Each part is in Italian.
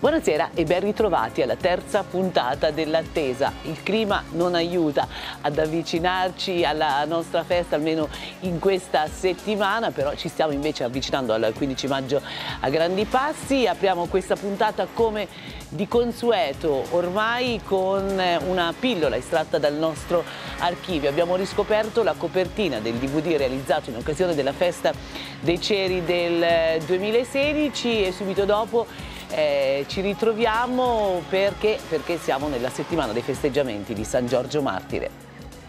Buonasera e ben ritrovati alla terza puntata dell'Attesa. Il clima non aiuta ad avvicinarci alla nostra festa, almeno in questa settimana, però ci stiamo invece avvicinando al 15 maggio a grandi passi. Apriamo questa puntata come di consueto, ormai con una pillola estratta dal nostro archivio. Abbiamo riscoperto la copertina del DVD realizzato in occasione della festa dei Ceri del 2016 e subito dopo ci ritroviamo perché siamo nella settimana dei festeggiamenti di San Giorgio Martire.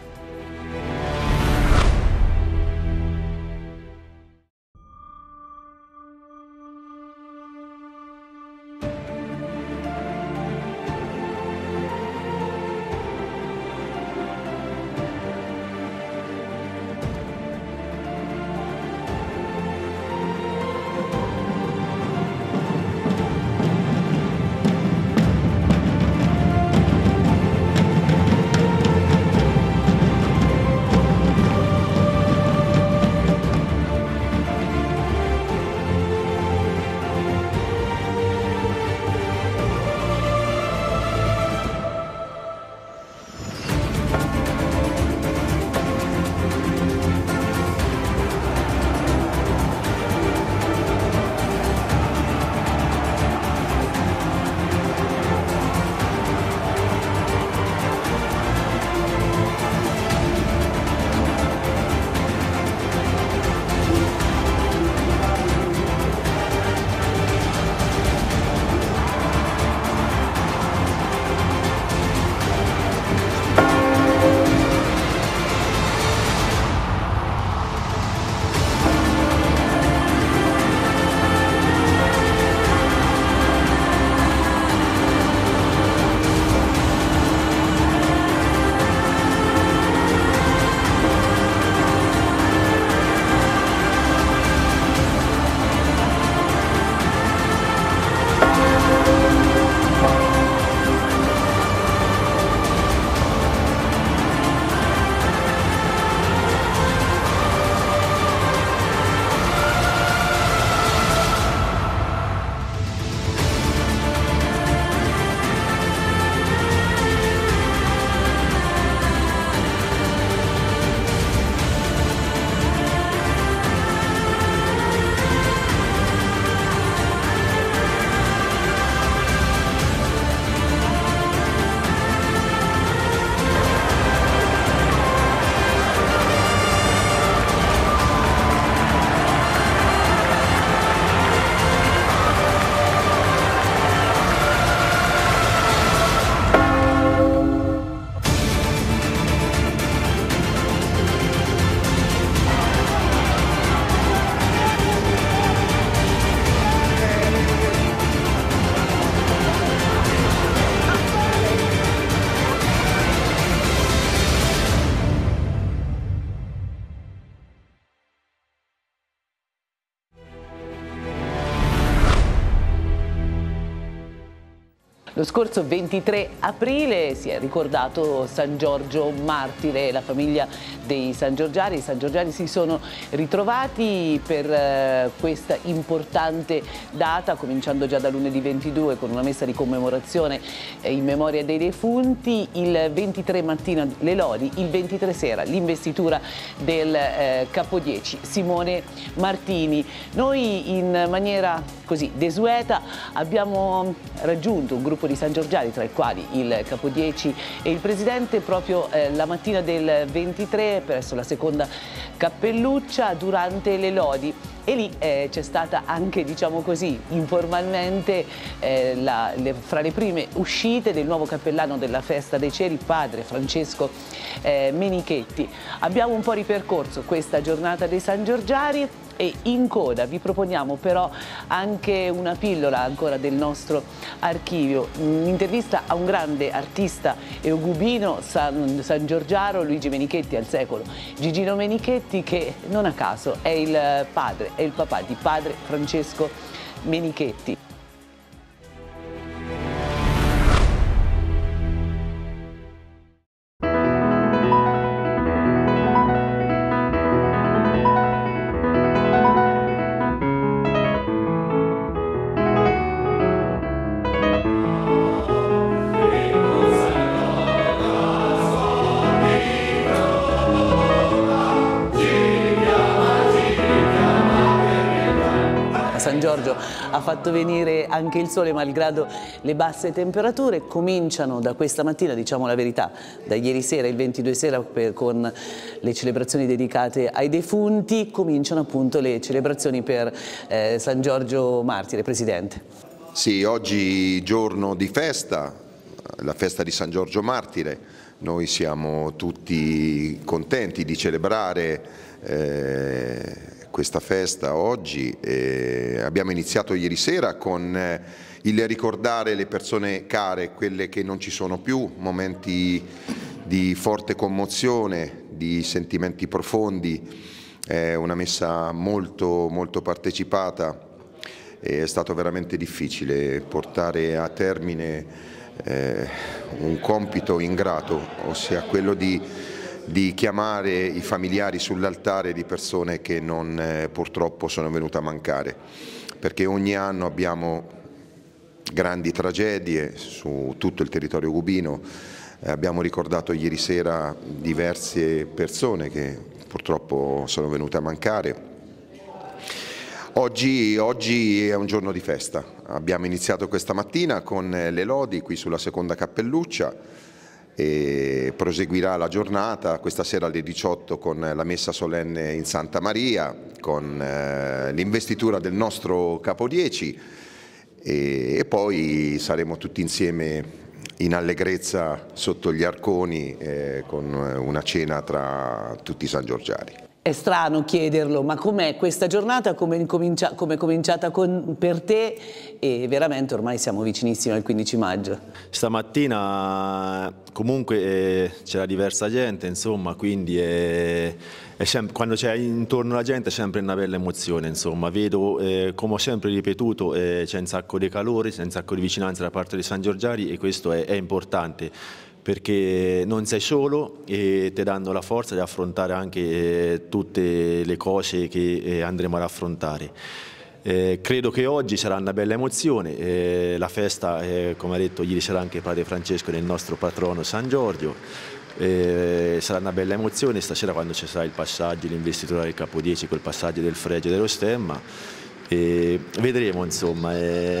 Lo scorso 23 aprile si è ricordato San Giorgio Martire, la famiglia dei Sangiorgiani. I Sangiorgiani si sono ritrovati per questa importante data, cominciando già da lunedì 22 con una messa di commemorazione in memoria dei defunti, il 23 mattina le lodi, il 23 sera l'investitura del Capo 10 Simone Martini. Noi in maniera così desueta abbiamo raggiunto un gruppo di Sangiorgiani, tra i quali il Capo 10 e il Presidente, proprio la mattina del 23 presso la seconda cappelluccia durante le lodi. E lì c'è stata anche, diciamo così, informalmente fra le prime uscite del nuovo cappellano della festa dei Ceri, padre Francesco Menichetti. Abbiamo un po' ripercorso questa giornata dei Sangiorgiani e in coda vi proponiamo però anche una pillola ancora del nostro archivio, un'intervista a un grande artista eugubino sangiorgiaro, Luigi Menichetti, al secolo Gigino Menichetti, che non a caso è il padre, è il papà di padre Francesco Menichetti. Giorgio ha fatto venire anche il sole malgrado le basse temperature. Cominciano da questa mattina, diciamo la verità, da ieri sera, il 22 sera, con le celebrazioni dedicate ai defunti, cominciano appunto le celebrazioni per San Giorgio Martire. Presidente. Sì, oggi giorno di festa, la festa di San Giorgio Martire. Noi siamo tutti contenti di celebrare questa festa oggi. Abbiamo iniziato ieri sera con il ricordare le persone care, quelle che non ci sono più, momenti di forte commozione, di sentimenti profondi. È una messa molto partecipata. È stato veramente difficile portare a termine un compito ingrato, ossia quello di chiamare i familiari sull'altare di persone che purtroppo sono venute a mancare, perché ogni anno abbiamo grandi tragedie su tutto il territorio gubino. Abbiamo ricordato ieri sera diverse persone che purtroppo sono venute a mancare. Oggi è un giorno di festa. Abbiamo iniziato questa mattina con le lodi qui sulla seconda cappelluccia e proseguirà la giornata questa sera alle 18 con la messa solenne in Santa Maria, con l'investitura del nostro Capodieci e poi saremo tutti insieme in allegrezza sotto gli arconi con una cena tra tutti i sangiorgiani. È strano chiederlo, ma com'è questa giornata, come è cominciata per te, e veramente ormai siamo vicinissimi al 15 maggio. Stamattina comunque c'era diversa gente, insomma, quindi quando c'è intorno la gente è sempre una bella emozione, insomma. Vedo, come ho sempre ripetuto, c'è un sacco di calore, c'è un sacco di vicinanza da parte dei sangiorgiani e questo è importante, perché non sei solo e ti danno la forza di affrontare anche tutte le cose che andremo ad affrontare. Credo che oggi sarà una bella emozione, la festa, come ha detto ieri sera anche padre Francesco, del nostro patrono San Giorgio, sarà una bella emozione stasera quando ci sarà il passaggio, l'investitura del Capodieci, col passaggio del fregio e dello stemma. Vedremo, insomma,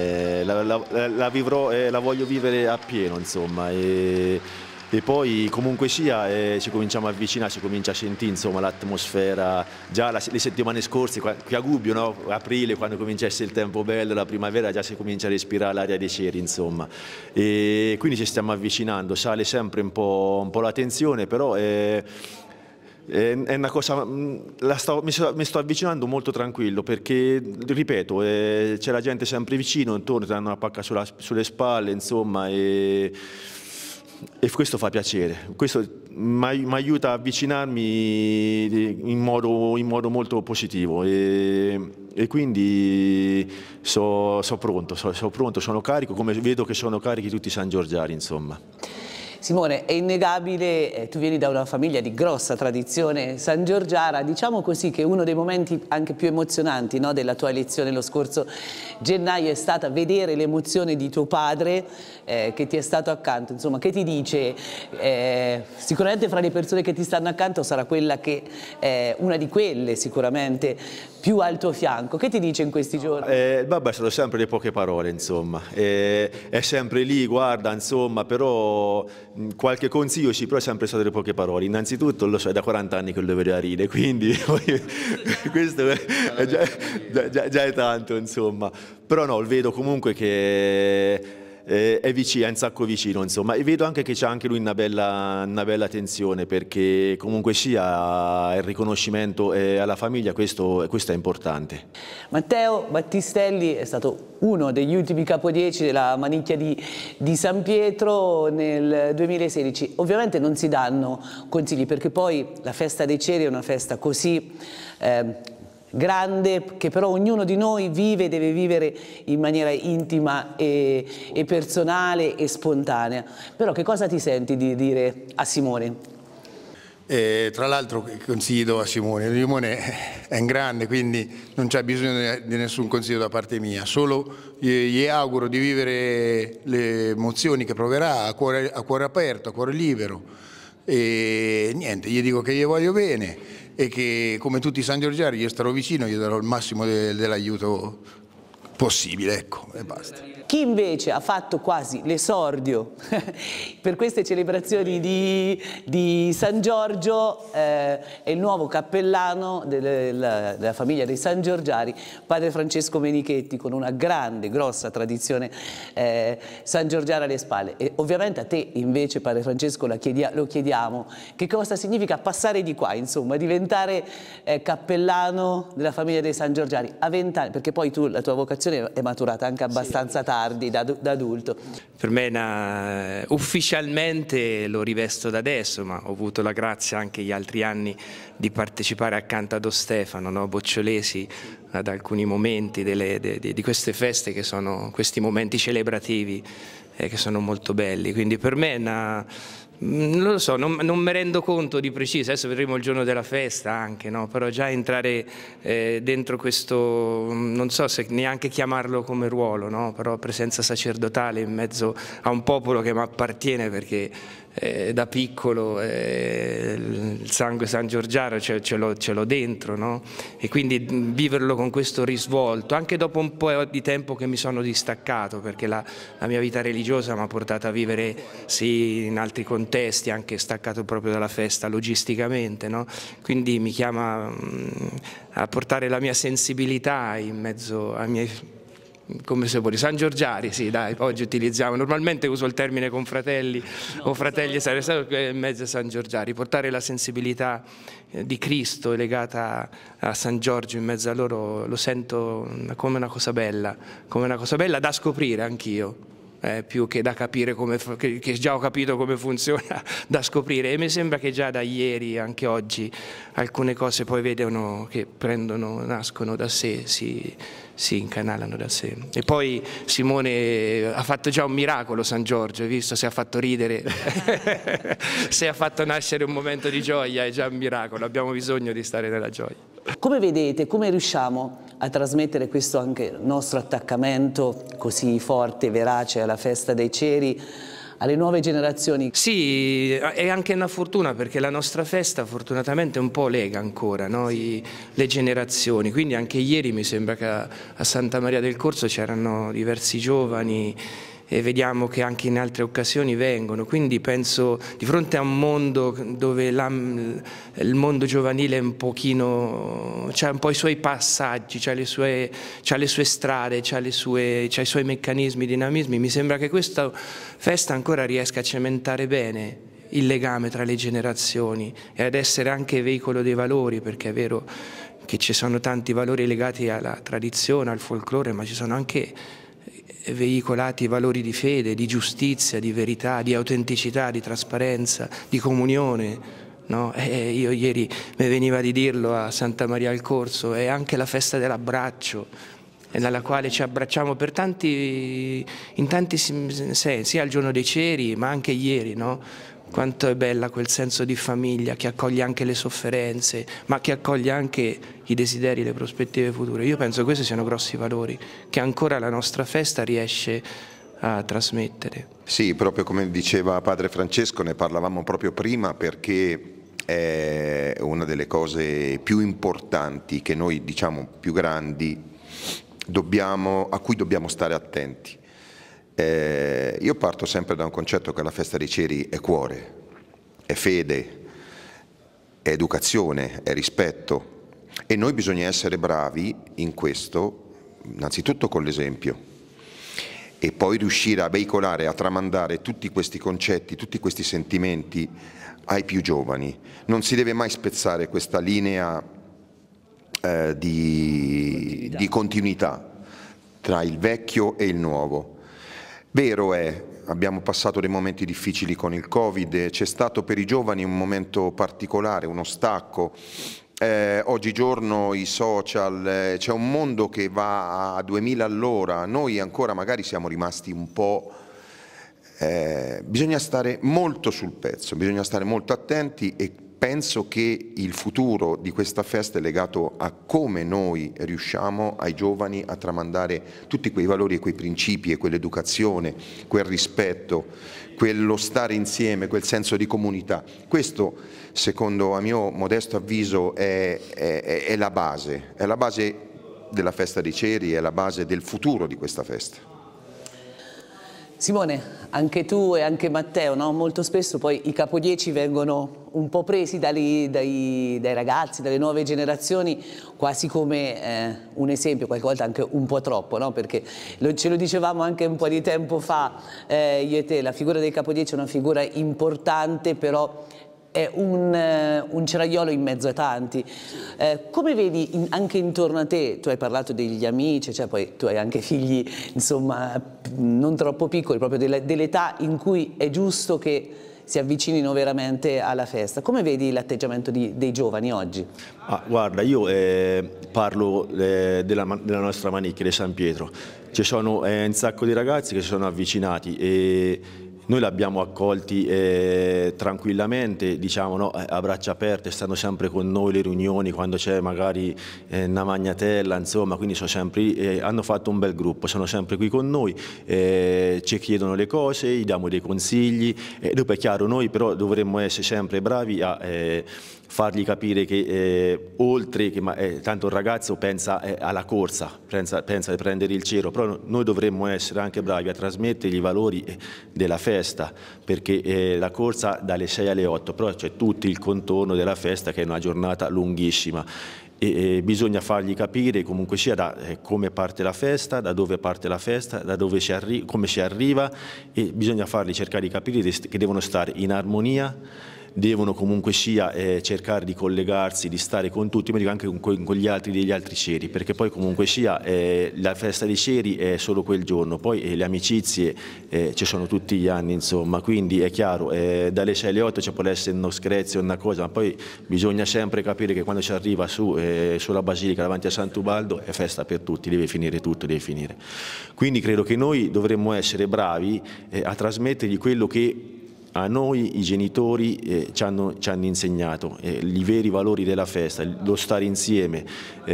la vivrò, la voglio vivere appieno, insomma, e poi comunque sia ci cominciamo a avvicinare, si comincia a sentire, insomma, l'atmosfera. Già le settimane scorse qui a Gubbio, no? Aprile, quando comincia a essere il tempo bello, la primavera, già si comincia a respirare l'aria dei ceri, insomma, e quindi ci stiamo avvicinando. Sale sempre un po' la tensione, però è una cosa, mi sto avvicinando molto tranquillo, perché, ripeto, c'è la gente sempre vicino, intorno, ti danno una pacca sulle spalle, insomma, e questo fa piacere, questo mi aiuta a avvicinarmi in modo molto positivo e quindi sono pronto, sono carico, come vedo che sono carichi tutti i sangiorgiani, insomma. Simone, è innegabile, tu vieni da una famiglia di grossa tradizione sangiorgiana, diciamo così che uno dei momenti anche più emozionanti, no, della tua elezione lo scorso gennaio è stata vedere l'emozione di tuo padre che ti è stato accanto, insomma, che ti dice, sicuramente fra le persone che ti stanno accanto sarà quella che una di quelle sicuramente più al tuo fianco, che ti dice in questi giorni? Vabbè, sono sempre le poche parole, insomma, è sempre lì, guarda, insomma, però qualche consiglio sì, però è sempre stato le poche parole. Innanzitutto lo so, è da 40 anni che lo vedo a ride, quindi questo è già è tanto, insomma, però no, vedo comunque che è vicino, è un sacco vicino, insomma, e vedo anche che c'è anche lui una bella tensione, perché comunque sia il riconoscimento alla famiglia, questo è importante. Matteo Battistelli è stato uno degli ultimi capodieci della Manicchia di San Pietro nel 2016. Ovviamente non si danno consigli, perché poi la festa dei ceri è una festa così grande, che però ognuno di noi vive e deve vivere in maniera intima e personale e spontanea. Però che cosa ti senti di dire a Simone? Tra l'altro consiglio a Simone. Simone è un grande, quindi non c'è bisogno di nessun consiglio da parte mia, solo gli auguro di vivere le emozioni che proverà a cuore aperto, a cuore libero, e niente, gli dico che gli voglio bene e che come tutti i sangiorgiani gli starò vicino, gli darò il massimo dell'aiuto possibile, ecco, e basta. Chi invece ha fatto quasi l'esordio per queste celebrazioni di San Giorgio è il nuovo cappellano della famiglia dei Sangiorgiari, padre Francesco Menichetti, con una grande, grossa tradizione sangiorgiana alle spalle. E ovviamente a te invece, padre Francesco, lo chiediamo, che cosa significa passare di qua, insomma, diventare cappellano della famiglia dei Sangiorgiari a 20 anni, perché poi la tua vocazione è maturata anche abbastanza tardi, da adulto. Per me ufficialmente lo rivesto da adesso, ma ho avuto la grazia anche gli altri anni di partecipare accanto a Don Stefano, no? Bocciolesi, ad alcuni momenti di queste feste, che sono questi momenti celebrativi che sono molto belli. Quindi per me è non lo so, non mi rendo conto di preciso, adesso vedremo il giorno della festa anche, no? Però già entrare dentro questo, non so se neanche chiamarlo come ruolo, no? Però presenza sacerdotale in mezzo a un popolo che mi appartiene, perché da piccolo il sangue sangiorgiano ce l'ho dentro, no? E quindi viverlo con questo risvolto, anche dopo un po' di tempo che mi sono distaccato, perché la mia vita religiosa mi ha portato a vivere sì in altri contesti, anche staccato proprio dalla festa logisticamente, no? Quindi mi chiama a portare la mia sensibilità in mezzo ai miei, come se vuoi, Sangiorgiari, sì dai, oggi utilizziamo, normalmente uso il termine confratelli o fratelli, in mezzo a Sangiorgiari, portare la sensibilità di Cristo legata a San Giorgio in mezzo a loro, lo sento come una cosa bella da scoprire anch'io. Più che da capire che già ho capito come funziona, da scoprire, e mi sembra che già da ieri, anche oggi, alcune cose poi vedono che nascono da sé, si incanalano da sé. E poi Simone ha fatto già un miracolo, San Giorgio, hai visto? Se ha fatto ridere, se ha fatto nascere un momento di gioia, è già un miracolo, abbiamo bisogno di stare nella gioia. Come vedete, come riusciamo a trasmettere questo anche nostro attaccamento così forte e verace alla festa dei ceri alle nuove generazioni? Sì, è anche una fortuna, perché la nostra festa fortunatamente un po' lega ancora, no? Le generazioni, quindi anche ieri mi sembra che a Santa Maria del Corso c'erano diversi giovani, e vediamo che anche in altre occasioni vengono, quindi penso di fronte a un mondo dove il mondo giovanile è un pochino, c'ha un po' i suoi passaggi, c'ha le sue strade, c'ha i suoi meccanismi, dinamismi, mi sembra che questa festa ancora riesca a cementare bene il legame tra le generazioni e ad essere anche veicolo dei valori, perché è vero che ci sono tanti valori legati alla tradizione, al folklore, ma ci sono anche veicolati valori di fede, di giustizia, di verità, di autenticità, di trasparenza, di comunione, no? Io ieri mi veniva di dirlo a Santa Maria al Corso, è anche la festa dell'abbraccio, nella quale ci abbracciamo in tanti sensi, sia al giorno dei ceri ma anche ieri, no? Quanto è bella quel senso di famiglia che accoglie anche le sofferenze, ma che accoglie anche i desideri, le prospettive future. Io penso che questi siano grossi valori che ancora la nostra festa riesce a trasmettere. Sì, proprio come diceva Padre Francesco, ne parlavamo proprio prima, perché è una delle cose più importanti che noi, diciamo, più grandi, a cui dobbiamo stare attenti. Io parto sempre da un concetto che la festa dei ceri è cuore, è fede, è educazione, è rispetto, e noi bisogna essere bravi in questo, innanzitutto con l'esempio, e poi riuscire a veicolare, a tramandare tutti questi concetti, tutti questi sentimenti ai più giovani. Non si deve mai spezzare questa linea di continuità tra il vecchio e il nuovo. Vero è, abbiamo passato dei momenti difficili con il Covid, c'è stato per i giovani un momento particolare, uno stacco. Oggigiorno i social, c'è un mondo che va a 2000 all'ora, noi ancora magari siamo rimasti un po'. Bisogna stare molto sul pezzo, bisogna stare molto attenti, e penso che il futuro di questa festa è legato a come noi riusciamo ai giovani a tramandare tutti quei valori e quei principi e quell'educazione, quel rispetto, quello stare insieme, quel senso di comunità. Questo, secondo a mio modesto avviso, è la base della festa dei Ceri è la base del futuro di questa festa. Simone, anche tu e anche Matteo, no? Molto spesso poi i capodieci vengono un po' presi dai ragazzi, dalle nuove generazioni, quasi come un esempio, qualche volta anche un po' troppo, no? Perché ce lo dicevamo anche un po' di tempo fa, io e te, la figura dei capodieci è una figura importante, però è un ceraiolo in mezzo a tanti. Come vedi anche intorno a te, tu hai parlato degli amici, cioè poi tu hai anche figli, insomma, non troppo piccoli, proprio dell'età in cui è giusto che si avvicinino veramente alla festa. Come vedi l'atteggiamento dei giovani oggi? Guarda, io parlo della nostra Manicchia di San Pietro. Ci sono un sacco di ragazzi che si sono avvicinati e noi li abbiamo accolti tranquillamente, diciamo, no, a braccia aperte, stanno sempre con noi le riunioni quando c'è magari una magnatella, insomma, quindi sono sempre, hanno fatto un bel gruppo, sono sempre qui con noi, ci chiedono le cose, gli diamo dei consigli, dopo è chiaro, noi però dovremmo essere sempre bravi a fargli capire che oltre che tanto il ragazzo pensa alla corsa, pensa di prendere il cero, però noi dovremmo essere anche bravi a trasmettergli i valori della festa, perché la corsa dalle 6 alle 8, però c'è tutto il contorno della festa che è una giornata lunghissima. E bisogna fargli capire comunque sia da come parte la festa, da dove parte la festa, da dove come si arriva, e bisogna fargli cercare di capire che devono stare in armonia, devono comunque sia cercare di collegarsi, di stare con tutti, ma dico anche con gli altri degli altri ceri, perché poi comunque sia la festa dei ceri è solo quel giorno, poi le amicizie ci sono tutti gli anni, insomma, quindi è chiaro, dalle 6 alle 8 ci può essere uno screzio, una cosa, ma poi bisogna sempre capire che quando si arriva sulla Basilica davanti a Sant'Ubaldo è festa per tutti, deve finire tutto, deve finire. Quindi credo che noi dovremmo essere bravi a trasmettergli quello che a noi i genitori ci hanno insegnato, i veri valori della festa, lo stare insieme,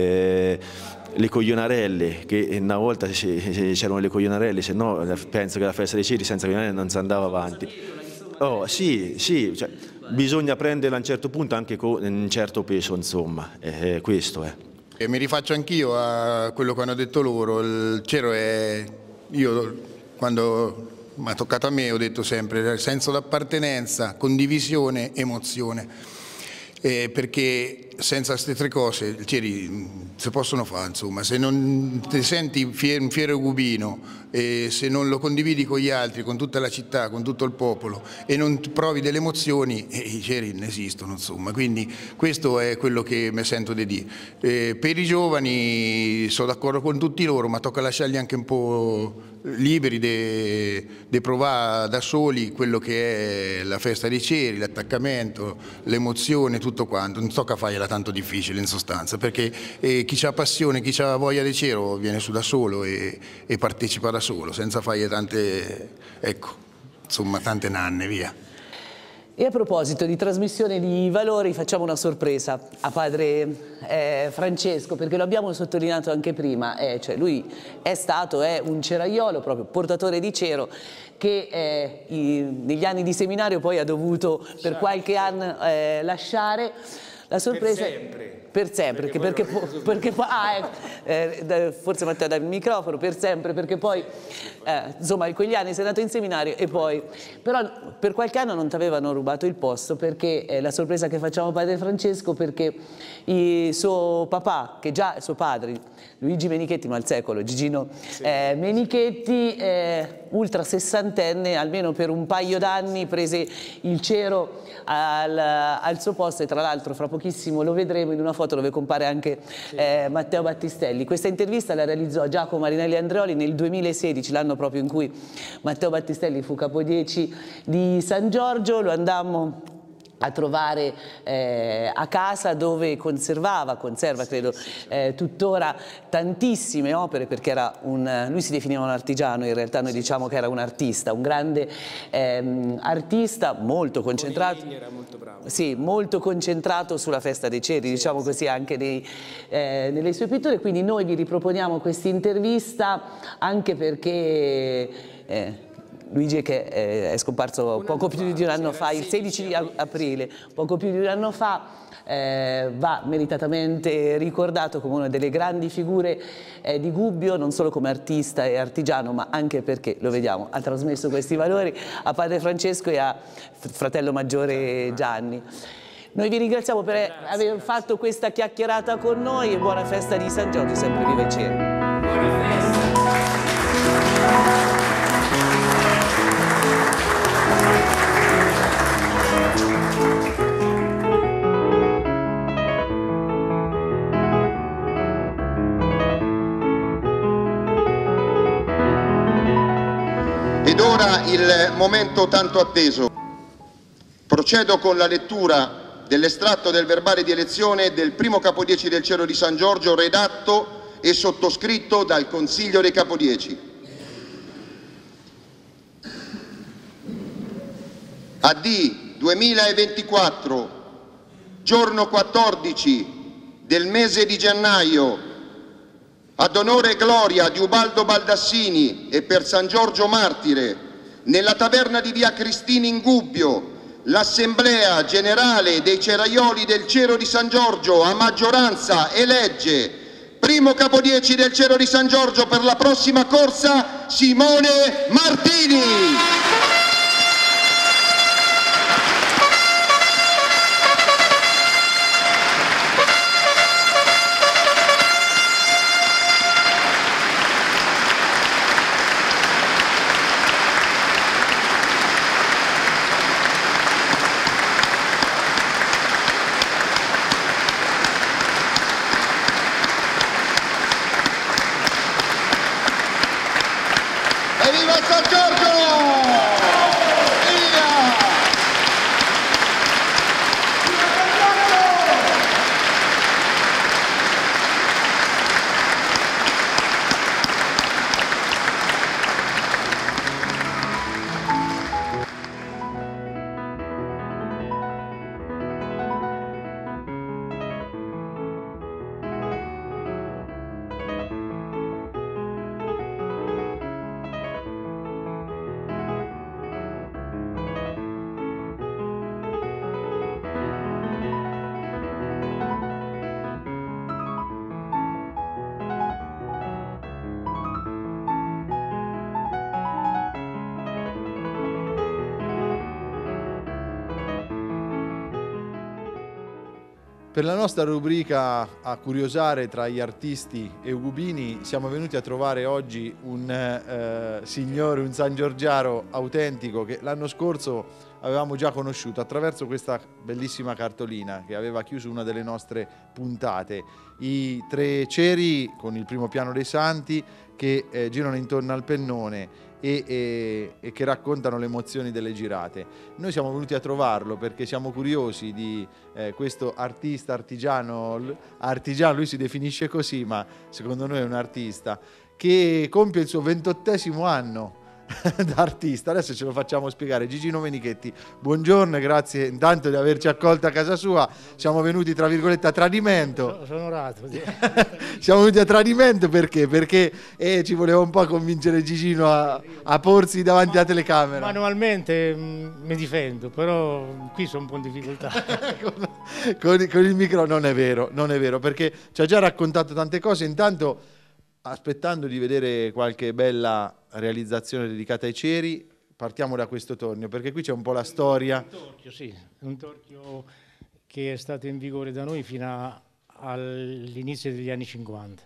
le coglionarelle, che una volta c'erano le coglionarelle, se no penso che la festa dei ceri senza coglionarelle non si andava avanti. Oh, sì, cioè, bisogna prenderla a un certo punto anche con un certo peso, insomma, questo è. E mi rifaccio anch'io a quello che hanno detto loro, il cero è, io quando mi ha toccato a me ho detto sempre senso d'appartenenza, condivisione, emozione, perché senza queste tre cose i ceri si possono fare, insomma, se non ti senti un fiero cubino e se non lo condividi con gli altri, con tutta la città, con tutto il popolo e non provi delle emozioni, i ceri non esistono, insomma, quindi questo è quello che mi sento di dire. Per i giovani sono d'accordo con tutti loro, ma tocca lasciarli anche un po' liberi di provare da soli quello che è la festa dei ceri, l'attaccamento, l'emozione, tutto quanto. Non tocca fargliela tanto difficile in sostanza, perché chi ha passione, chi ha voglia di cero viene su da solo e partecipa da solo, senza fargli tante, ecco, insomma, tante nanne, via. E a proposito di trasmissione di valori, facciamo una sorpresa a padre Francesco, perché lo abbiamo sottolineato anche prima, cioè lui è un ceraiolo, proprio portatore di cero, che negli anni di seminario poi ha dovuto per qualche anno lasciare. La sorpresa per sempre, perché forse Matteo dà il microfono, per sempre, perché poi insomma in quegli anni sei andato in seminario e poi però per qualche anno non ti avevano rubato il posto, perché la sorpresa che facciamo a padre Francesco, perché suo papà, che già suo padre Luigi Menichetti, ma al secolo Gigino Menichetti, ultra sessantenne, almeno per un paio d'anni prese il cero al suo posto, e tra l'altro fra pochissimo lo vedremo in una foto dove compare anche Matteo Battistelli. Questa intervista la realizzò Giacomo Marinelli Andreoli nel 2016, l'anno proprio in cui Matteo Battistelli fu capodieci di San Giorgio. Lo andammo a trovare a casa, dove conserva credo tuttora tantissime opere, perché era lui si definiva un artigiano, in realtà noi diciamo che era un artista, un grande artista, molto concentrato, era molto bravo. sì, molto concentrato sulla festa dei ceri, diciamo così, anche nelle sue pitture. Quindi noi vi riproponiamo questa intervista anche perché Luigi, che è scomparso poco più di un anno fa, il 16 aprile, poco più di un anno fa, va meritatamente ricordato come una delle grandi figure di Gubbio, non solo come artista e artigiano, ma anche perché, lo vediamo, ha trasmesso questi valori a padre Francesco e a fratello maggiore Gianni. Noi vi ringraziamo per aver fatto questa chiacchierata con noi e buona festa di San Giorgio, sempre viva i cieli. Buona festa! Ed ora il momento tanto atteso. Procedo con la lettura dell'estratto del verbale di elezione del primo capodieci del Cielo di San Giorgio, redatto e sottoscritto dal Consiglio dei Capodieci. AD 2024, giorno 14 del mese di gennaio, ad onore e gloria di Ubaldo Baldassini e per San Giorgio Martire, nella taverna di via Cristina in Gubbio, l'Assemblea Generale dei Ceraioli del Cielo di San Giorgio a maggioranza elegge primo capodieci del Cielo di San Giorgio per la prossima corsa Simone Martini. Viva San Giorgio! Via! Per la nostra rubrica a curiosare tra gli artisti eugubini siamo venuti a trovare oggi un signore, un sangiorgiaro autentico che l'anno scorso avevamo già conosciuto attraverso questa bellissima cartolina che aveva chiuso una delle nostre puntate. I tre ceri con il primo piano dei santi che girano intorno al pennone e che raccontano le emozioni delle girate. Noi siamo venuti a trovarlo perché siamo curiosi di questo artista artigiano, lui si definisce così, ma secondo noi è un artista, che compie il suo 28° anno da artista. Adesso ce lo facciamo spiegare. Gigino Menichetti, buongiorno e grazie intanto di averci accolto a casa sua. Siamo venuti tra virgolette a tradimento. Sono onorato. Siamo venuti a tradimento perché ci voleva un po' convincere Gigino a porsi davanti alla telecamera. Manualmente mi difendo, però qui sono un po' in difficoltà. con il micro non è vero, perché ci ha già raccontato tante cose. Intanto, aspettando di vedere qualche bella realizzazione dedicata ai ceri, partiamo da questo tornio, perché qui c'è un po' la storia. Un torchio, sì, un torchio che è stato in vigore da noi fino all'inizio degli anni 50.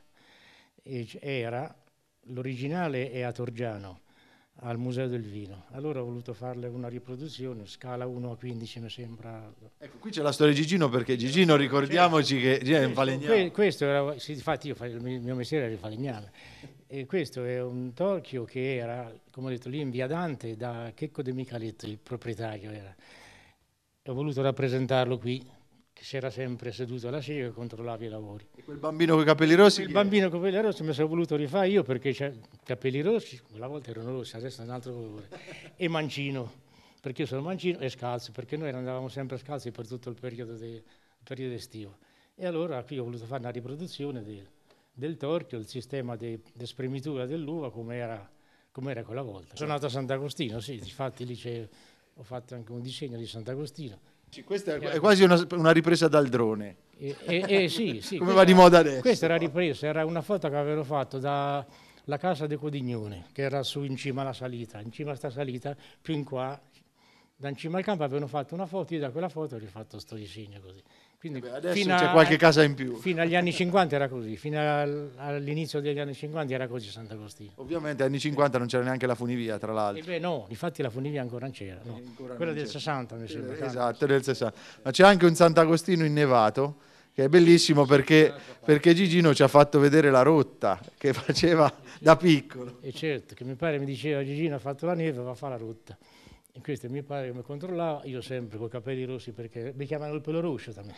L'originale è a Torgiano, al Museo del Vino. Allora ho voluto farle una riproduzione, scala 1:15 mi sembra. Ecco, qui c'è la storia di Gigino, perché Gigino, ricordiamoci che è un falegname. Questo era, sì, infatti il mio mestiere era il falegname. E questo è un torchio che era, come ho detto, lì in via Dante da Checco De Micaletto, il proprietario era. E ho voluto rappresentarlo qui, che si era sempre seduto alla scia e controllava i lavori. E quel bambino con i capelli rossi? Il bambino con i capelli rossi mi sono voluto rifare io, perché c'è capelli rossi, una volta erano rossi, adesso è un altro colore, e mancino, perché io sono mancino, e scalzo, perché noi andavamo sempre scalzi per tutto il periodo estivo. E allora qui ho voluto fare una riproduzione del torchio, il sistema di spremitura dell'uva, come era com'era quella volta. Sono nato a Sant'Agostino, sì, infatti lì ho fatto anche un disegno di Sant'Agostino. Sì, questa è quasi una ripresa dal drone. Sì, come va di moda adesso. Questa era ripresa, era una foto che avevo fatto dalla casa di Codignone, che era su in cima alla salita, in cima a sta salita, più in qua, da in cima al campo avevano fatto una foto, io da quella foto ho rifatto sto disegno così. Quindi adesso c'è qualche casa in più. Fino agli anni 50 era così, fino all'inizio degli anni 50 era così Sant'Agostino. Ovviamente agli anni 50 non c'era neanche la funivia, tra l'altro. Beh no, infatti la funivia ancora non c'era, no. Quella del 60 mi sembra. Esatto, del 60. Ma c'è anche un Sant'Agostino innevato, che è bellissimo perché Gigino ci ha fatto vedere la rotta che faceva da piccolo. E certo, che mio padre mi diceva Gigino ha fatto la neve, va a fare la rotta. E questo è mio padre che mi controllava, io sempre con i capelli rossi perché mi chiamano il pelo rosso también.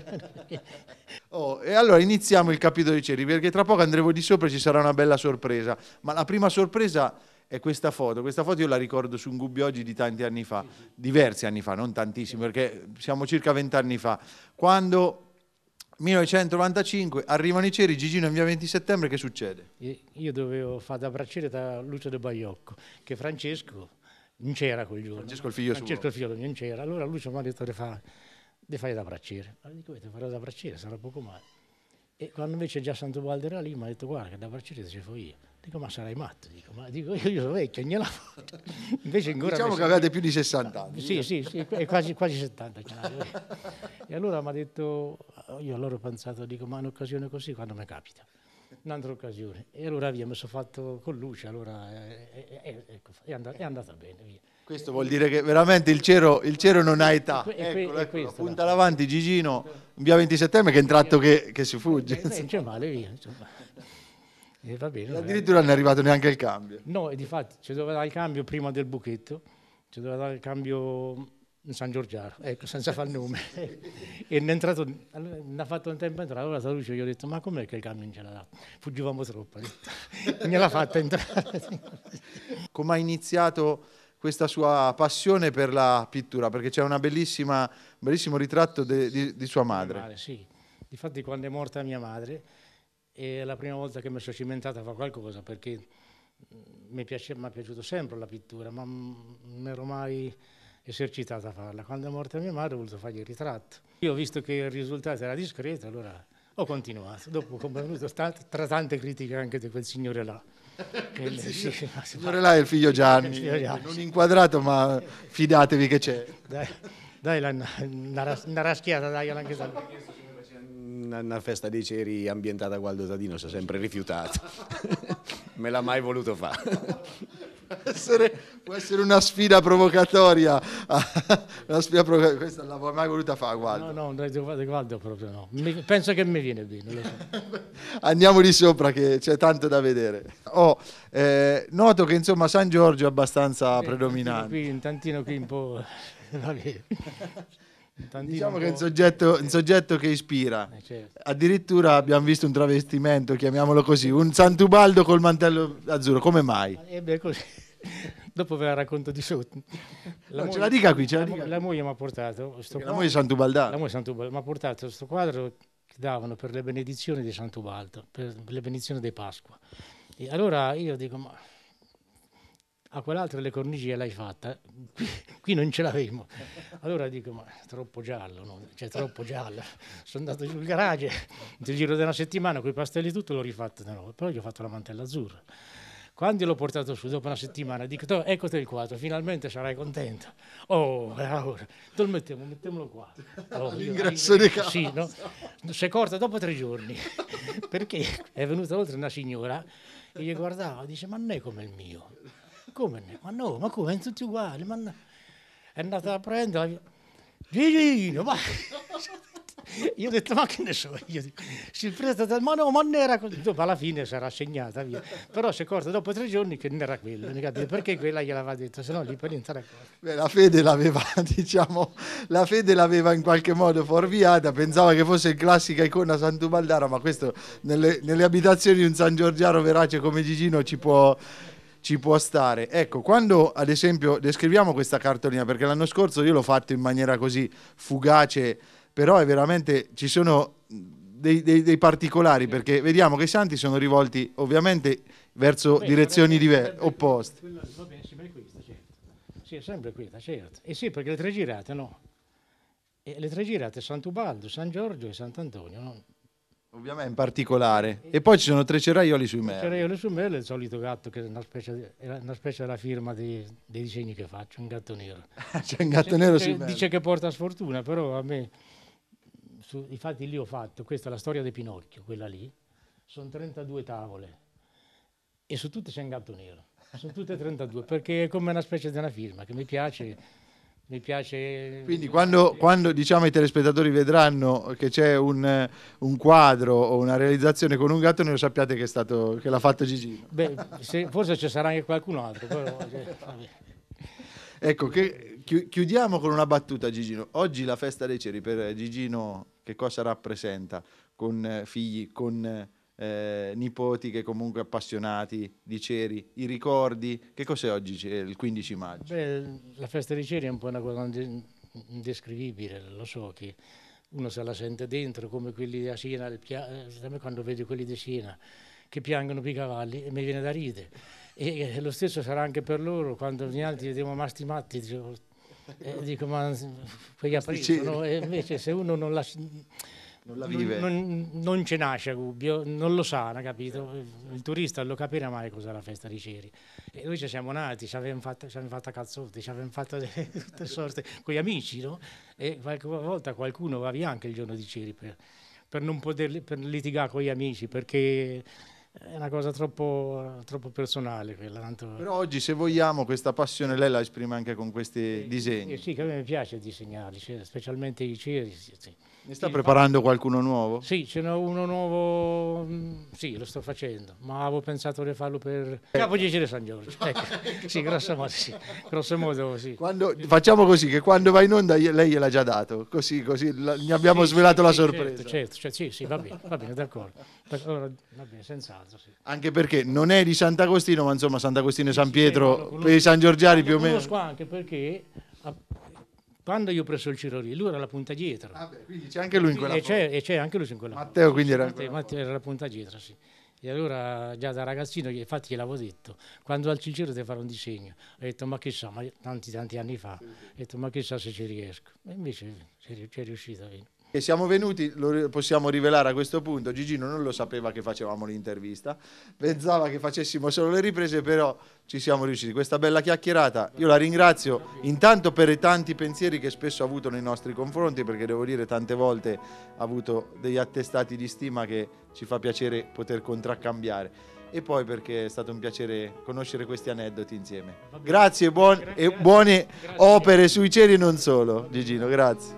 E allora iniziamo il capitolo di Ceri, perché tra poco andremo di sopra e ci sarà una bella sorpresa. Ma la prima sorpresa è questa foto. Questa foto io la ricordo su un Gubbio Oggi di tanti anni fa, diversi anni fa, non tantissimi, perché siamo circa 20 anni fa, quando 1995 arrivano i Ceri, Gigino in via 20 settembre, che succede? Io dovevo fare da bracciere da Lucio De Baiocco, che Francesco non c'era quel giorno. Francesco il figlio suo. Non c'era. Allora Lucio mi ha detto di fare da bracciere. Allora dico, ti farò da bracciere, sarà poco male. E quando invece già Santobaldo era lì, mi ha detto, guarda che da bracciere ti ci fo io. Dico, ma sarai matto? Dico, io sono vecchio, gliela foto. Invece ancora diciamo che avete più di 60 anni. Sì, quasi 70. E allora mi ha detto, io allora ho pensato, dico, ma un'occasione così quando mi capita? Un'altra occasione. E allora via, mi sono fatto con Luce, allora è andata bene. Via. Questo vuol dire che veramente il Cero non ha età. Ecco, punta davanti Gigino, in via 20 settembre, che è un tratto che si fugge. Non c'è male, via. E va bene. Addirittura non è arrivato neanche il cambio. No, e difatti ci doveva dare il cambio prima del buchetto, ci doveva dare il cambio in San Giorgiaro, ecco, senza fare il nome. E ne è entrato, ne ha fatto un tempo entrare, allora a Lucio gli ho detto, ma com'è che il cambio non ce l'ha dato? Fuggivamo troppo, non gliel'ha fatta entrare. Come ha iniziato questa sua passione per la pittura? Perché c'è un bellissimo ritratto di sua madre. Sì, difatti quando è morta mia madre è la prima volta che mi sono cimentata a fare qualcosa, perché mi è piaciuto sempre la pittura, ma non ero mai esercitata a farla. Quando è morta mia madre ho voluto fare il ritratto. Io ho visto che il risultato era discreto, allora ho continuato. Dopo come è venuto tra tante critiche anche di quel signore là. Il signore là è il figlio Gianni, non inquadrato, ma fidatevi che c'è. Dai una raschiata, dai anche da una festa dei Ceri ambientata qua al Dotadino si è sempre rifiutato. Me l'ha mai voluto fare. Può essere una sfida provocatoria. Questa non l'avevo mai voluta fare, guarda. No, guarda proprio no. Penso che mi viene bene. Lo so. Andiamo di sopra che c'è tanto da vedere. Noto che insomma San Giorgio è abbastanza predominante. Un tantino qui un po'. Diciamo che è un soggetto che ispira. Certo. Addirittura abbiamo visto un travestimento, chiamiamolo così, un Santubaldo col mantello azzurro. Come mai? Così. Dopo ve la racconto di sotto. Ce la dica qui. La moglie mi ha portato la moglie Santubaldano. La moglie Santubaldo mi ha portato questo quadro che davano per le benedizioni di Santubaldo, per le benedizioni di Pasqua. E allora io dico, ma a quell'altra le cornici l'hai fatta, qui non ce l'avevo. Allora dico, ma è troppo giallo, no? Cioè troppo giallo. Sono andato sul garage, nel giro di una settimana, con i pastelli tutto l'ho rifatto di nuovo, però gli ho fatto la mantella azzurra. Quando l'ho portato su, dopo una settimana, dico, eccoti il quadro, finalmente sarai contento. Ora, te lo mettiamolo qua. L'ingresso di casa. Sì, no? Si è corta dopo 3 giorni, perché è venuta oltre una signora e gli guardava, dice, ma non è come il mio. Come? Ma no, ma come? Sono tutti uguali. Ma no. È andata a prendere Gigino, ma io ho detto, ma che ne so io? Si è presa dal ma no, ma non era così. Dopo alla fine si era assegnata via. Però si è accorta dopo 3 giorni che non era quello, perché quella gliel'aveva detto, se no lì per niente era cosa. Beh, la fede l'aveva, diciamo, in qualche modo fuorviata, pensava che fosse il classica icona Santubaldara, ma questo nelle abitazioni di un San Giorgiaro verace come Gigino ci può stare. Ecco, quando ad esempio descriviamo questa cartolina, perché l'anno scorso io l'ho fatto in maniera così fugace, però è veramente, ci sono dei particolari, perché vediamo che i santi sono rivolti ovviamente verso direzioni opposte. Va bene, sì, ma è questa, certo. Sì, è sempre questa, certo. E sì, perché le tre girate, no? E le tre girate Sant'Ubaldo, San Giorgio e Sant'Antonio, no? Ovviamente in particolare. E poi ci sono 3 ceraioli sui merli. Ceraioli sui merli, il solito gatto che è una specie della firma dei disegni che faccio, un gatto nero. C'è un gatto nero sui merli. Dice che porta sfortuna, però a me, infatti lì ho fatto, questa è la storia di Pinocchio, quella lì, sono 32 tavole e su tutte c'è un gatto nero, sono tutte 32, perché è come una specie di una firma che mi piace. Quindi quando diciamo i telespettatori vedranno che c'è un quadro o una realizzazione con un gatto nero, sappiate che l'ha fatto Gigino. Beh, forse ci sarà anche qualcun altro, però, vabbè. Ecco, che chiudiamo con una battuta, Gigino. Oggi la festa dei ceri per Gigino che cosa rappresenta? Con figli, con nipoti che comunque appassionati di ceri, i ricordi, che cos'è oggi il 15 maggio? Beh, la festa dei ceri è un po' una cosa indescrivibile, lo so che uno se la sente dentro, come quelli a Siena, quando vedo quelli di Siena che piangono per i cavalli e mi viene da ridere. E lo stesso sarà anche per loro, quando gli altri vediamo masti matti, dico ma quegli appresi, no? E invece se uno non la vive, non ce nasce Gubbio, non lo sa, capito? Il turista non lo capirà mai cos'è la festa dei ceri. E noi ci siamo nati, ci abbiamo fatto cazzotti, ci abbiamo fatto tutte sorte con gli amici, no? E qualche volta qualcuno va via anche il giorno di ceri per non poter litigare con gli amici, perché è una cosa troppo personale quella. Tanto... Però oggi, se vogliamo, questa passione lei la esprime anche con questi disegni. Sì, che a me mi piace disegnare, specialmente i ceri. Sì. Ne sta preparando qualcuno nuovo? Sì, ce n'è uno nuovo, sì, lo sto facendo, ma avevo pensato di farlo per Capo di San Giorgio. Ecco. Sì, grosso modo sì. Facciamo così, che quando va in onda lei gliel'ha già dato, così gli abbiamo svelato la sorpresa. Certo, sì, va bene, d'accordo. Va bene, senz'altro, sì. Anche perché non è di Sant'Agostino, ma insomma Sant'Agostino e San Pietro, per i San Giorgiari più o meno. Lo conosco anche perché... Quando io ho preso il Ciroli, lui era la punta dietro. Quindi c'è anche lui in quella foto. E c'è anche lui in quella Matteo foto. Quindi Matteo era la punta dietro, sì. E allora già da ragazzino, infatti gliel'avevo detto, quando al Cicero devo fare un disegno, ho detto ma chissà, ma tanti anni fa, ho detto ma chissà se ci riesco. E invece c'è riuscito. E siamo venuti, lo possiamo rivelare a questo punto, Gigino non lo sapeva che facevamo l'intervista, pensava che facessimo solo le riprese, però ci siamo riusciti. Questa bella chiacchierata, io la ringrazio intanto per i tanti pensieri che spesso ha avuto nei nostri confronti, perché devo dire tante volte ha avuto degli attestati di stima che ci fa piacere poter contraccambiare, e poi perché è stato un piacere conoscere questi aneddoti insieme. Grazie e buone opere sui ceri e non solo, Gigino, grazie.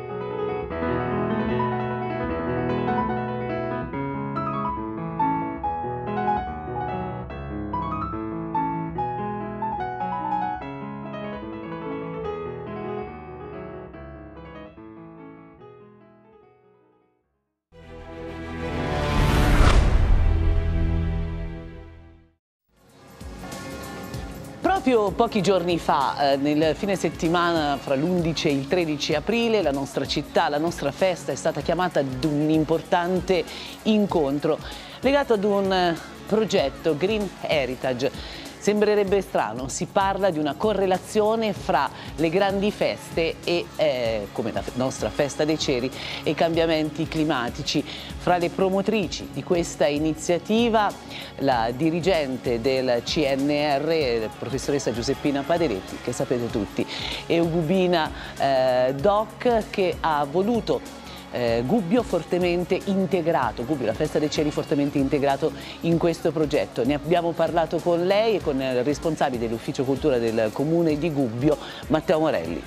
Proprio pochi giorni fa, nel fine settimana fra l'11 e il 13 aprile, la nostra città, la nostra festa è stata chiamata ad un importante incontro legato ad un progetto Green Heritage. Sembrerebbe strano, si parla di una correlazione fra le grandi feste e, come la nostra festa dei ceri, e i cambiamenti climatici. Fra le promotrici di questa iniziativa, la dirigente del CNR, professoressa Giuseppina Paderetti, che sapete tutti, e Eugubina Doc, che ha voluto Gubbio fortemente integrato, Gubbio, la festa dei ceri fortemente integrato in questo progetto. Ne abbiamo parlato con lei e con il responsabile dell'ufficio cultura del comune di Gubbio, Matteo Morelli.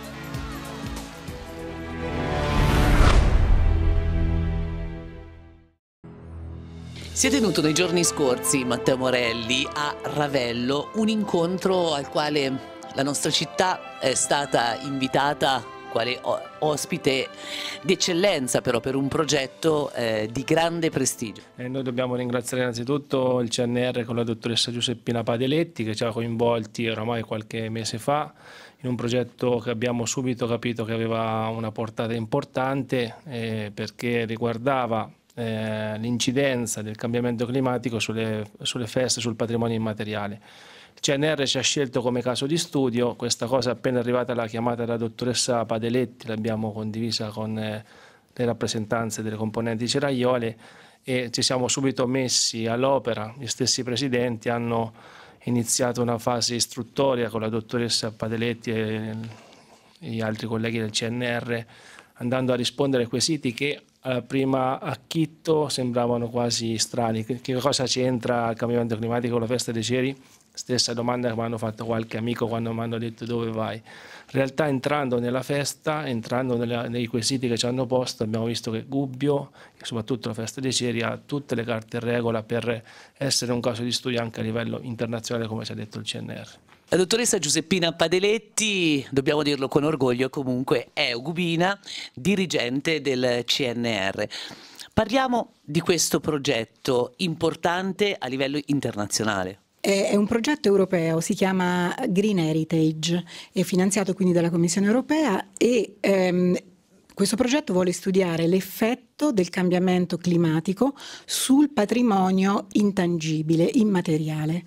Si è tenuto nei giorni scorsi, Matteo Morelli, a Ravello, un incontro al quale la nostra città è stata invitata quale ospite d'eccellenza però per un progetto di grande prestigio. Noi dobbiamo ringraziare innanzitutto il CNR con la dottoressa Giuseppina Padeletti, che ci ha coinvolti oramai qualche mese fa in un progetto che abbiamo subito capito che aveva una portata importante, perché riguardava l'incidenza del cambiamento climatico sulle feste, sul patrimonio immateriale. Il CNR ci ha scelto come caso di studio. Questa cosa, appena arrivata la chiamata della dottoressa Padeletti, l'abbiamo condivisa con le rappresentanze delle componenti ceraiole e ci siamo subito messi all'opera. Gli stessi presidenti hanno iniziato una fase istruttoria con la dottoressa Padeletti e gli altri colleghi del CNR, andando a rispondere ai quesiti che a prima acchitto sembravano quasi strani. Che cosa c'entra il cambiamento climatico con la festa dei ceri? Stessa domanda che mi hanno fatto qualche amico quando mi hanno detto dove vai. In realtà, entrando nella festa, entrando nei quesiti che ci hanno posto, abbiamo visto che Gubbio, e soprattutto la festa dei ceri, ha tutte le carte in regola per essere un caso di studio anche a livello internazionale, come ci ha detto il CNR. La dottoressa Giuseppina Padeletti, dobbiamo dirlo con orgoglio, comunque è ugubina, dirigente del CNR. Parliamo di questo progetto importante a livello internazionale. È un progetto europeo, si chiama Green Heritage, è finanziato quindi dalla Commissione europea e questo progetto vuole studiare l'effetto del cambiamento climatico sul patrimonio intangibile, immateriale.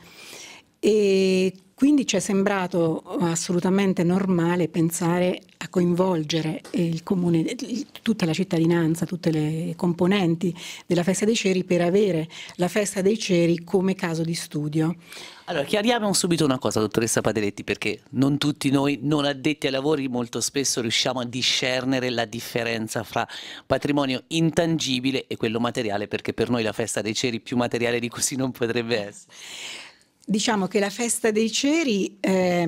E quindi ci è sembrato assolutamente normale pensare a coinvolgere il comune, tutta la cittadinanza, tutte le componenti della festa dei ceri per avere la festa dei ceri come caso di studio. Allora, chiariamo subito una cosa, dottoressa Padeletti, perché non tutti noi non addetti ai lavori molto spesso riusciamo a discernere la differenza fra patrimonio intangibile e quello materiale, perché per noi la festa dei ceri più materiale di così non potrebbe essere. Diciamo che la festa dei ceri è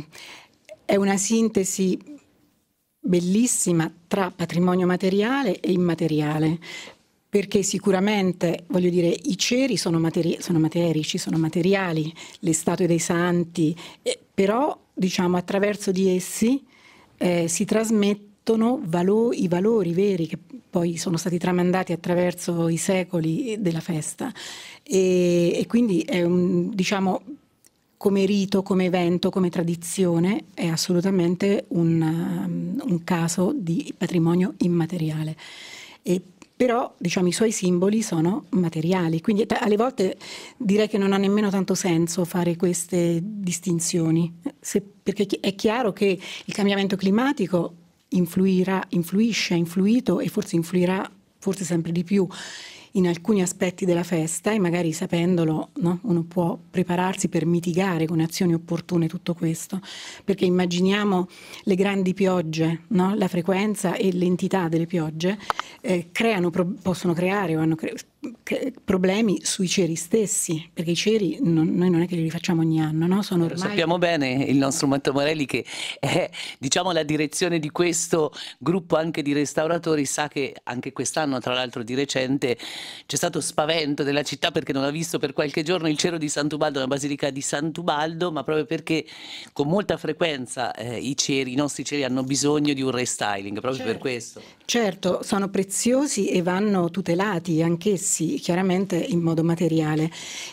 una sintesi bellissima tra patrimonio materiale e immateriale, perché sicuramente, voglio dire, i ceri sono materici, sono materiali, le statue dei santi, però diciamo attraverso di essi si trasmettono i valori veri che poi sono stati tramandati attraverso i secoli della festa e quindi è diciamo come rito, come evento, come tradizione è assolutamente un caso di patrimonio immateriale. Però diciamo, i suoi simboli sono materiali, quindi alle volte direi che non ha nemmeno tanto senso fare queste distinzioni, perché è chiaro che il cambiamento climatico influisce, ha influito e forse influirà forse sempre di più in alcuni aspetti della festa e magari sapendolo, no? Uno può prepararsi per mitigare con azioni opportune tutto questo, perché immaginiamo le grandi piogge, no? La frequenza e l'entità delle piogge possono creare o hanno problemi sui ceri stessi, perché i ceri noi non è che li facciamo ogni anno, no? Sono ormai... Sappiamo bene il nostro Matteo Morelli che è diciamo la direzione di questo gruppo anche di restauratori, sa che anche quest'anno tra l'altro di recente c'è stato spavento della città perché non ha visto per qualche giorno il cero di Sant'Ubaldo, la basilica di Sant'Ubaldo, ma proprio perché con molta frequenza i nostri ceri hanno bisogno di un restyling, proprio per questo. Certo, sono preziosi e vanno tutelati anch'essi, chiaramente in modo materiale.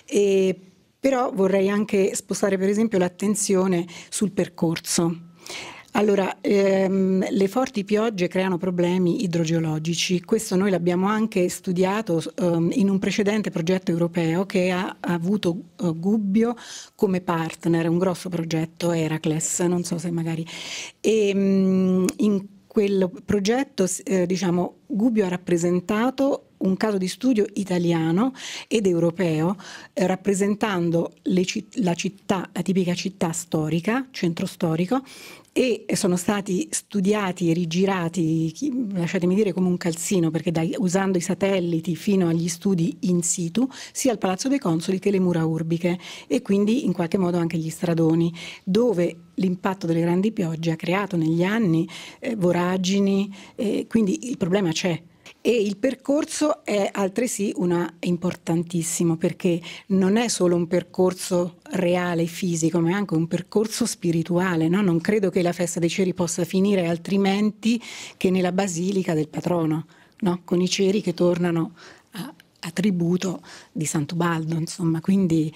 Però vorrei anche spostare per esempio l'attenzione sul percorso. Allora, le forti piogge creano problemi idrogeologici, questo noi l'abbiamo anche studiato in un precedente progetto europeo che ha avuto Gubbio come partner, un grosso progetto Heracles, non so se magari... in quel progetto diciamo, Gubbio ha rappresentato un caso di studio italiano ed europeo, rappresentando la tipica città storica, centro storico, e sono stati studiati e rigirati, lasciatemi dire come un calzino, perché usando i satelliti fino agli studi in situ, sia il Palazzo dei Consoli che le mura urbiche e quindi in qualche modo anche gli stradoni, dove l'impatto delle grandi piogge ha creato negli anni voragini, quindi il problema c'è. E il percorso è altresì importantissimo, perché non è solo un percorso reale, fisico, ma è anche un percorso spirituale, no? Non credo che la festa dei ceri possa finire altrimenti che nella basilica del patrono, no? Con i ceri che tornano a tributo di Sant'Ubaldo, insomma, quindi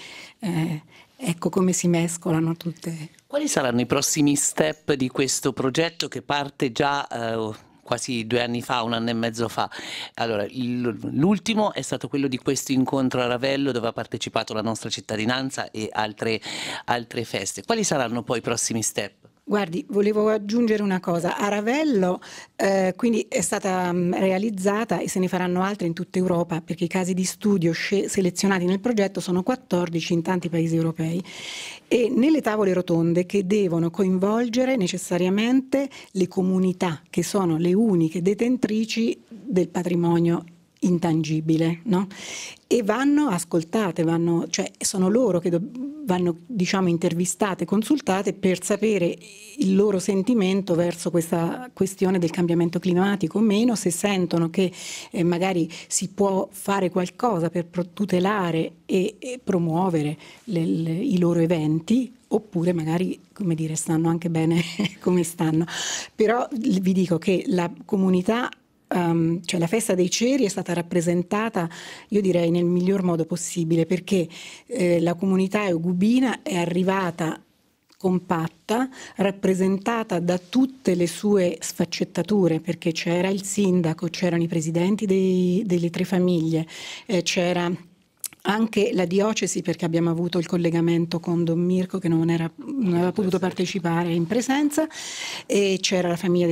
ecco come si mescolano tutte. Quali saranno i prossimi step di questo progetto che parte già quasi 2 anni fa, 1 anno e mezzo fa? Allora, l'ultimo è stato quello di questo incontro a Ravello, dove ha partecipato la nostra cittadinanza e altre feste. Quali saranno poi i prossimi step? Guardi, volevo aggiungere una cosa. A Ravello quindi è stata realizzata, e se ne faranno altre in tutta Europa, perché i casi di studio selezionati nel progetto sono 14 in tanti paesi europei, e nelle tavole rotonde che devono coinvolgere necessariamente le comunità, che sono le uniche detentrici del patrimonio intangibile, no? E vanno ascoltate, cioè sono loro che vanno, diciamo, intervistate, consultate per sapere il loro sentimento verso questa questione del cambiamento climatico o meno, se sentono che magari si può fare qualcosa per tutelare e promuovere i loro eventi, oppure magari, come dire, stanno anche bene come stanno. Però vi dico che la comunità, cioè la festa dei ceri è stata rappresentata, io direi, nel miglior modo possibile, perché la comunità eugubina è arrivata compatta, rappresentata da tutte le sue sfaccettature, perché c'era il sindaco, c'erano i presidenti delle 3 famiglie, c'era anche la diocesi, perché abbiamo avuto il collegamento con Don Mirko che non aveva potuto partecipare in presenza, e c'era la famiglia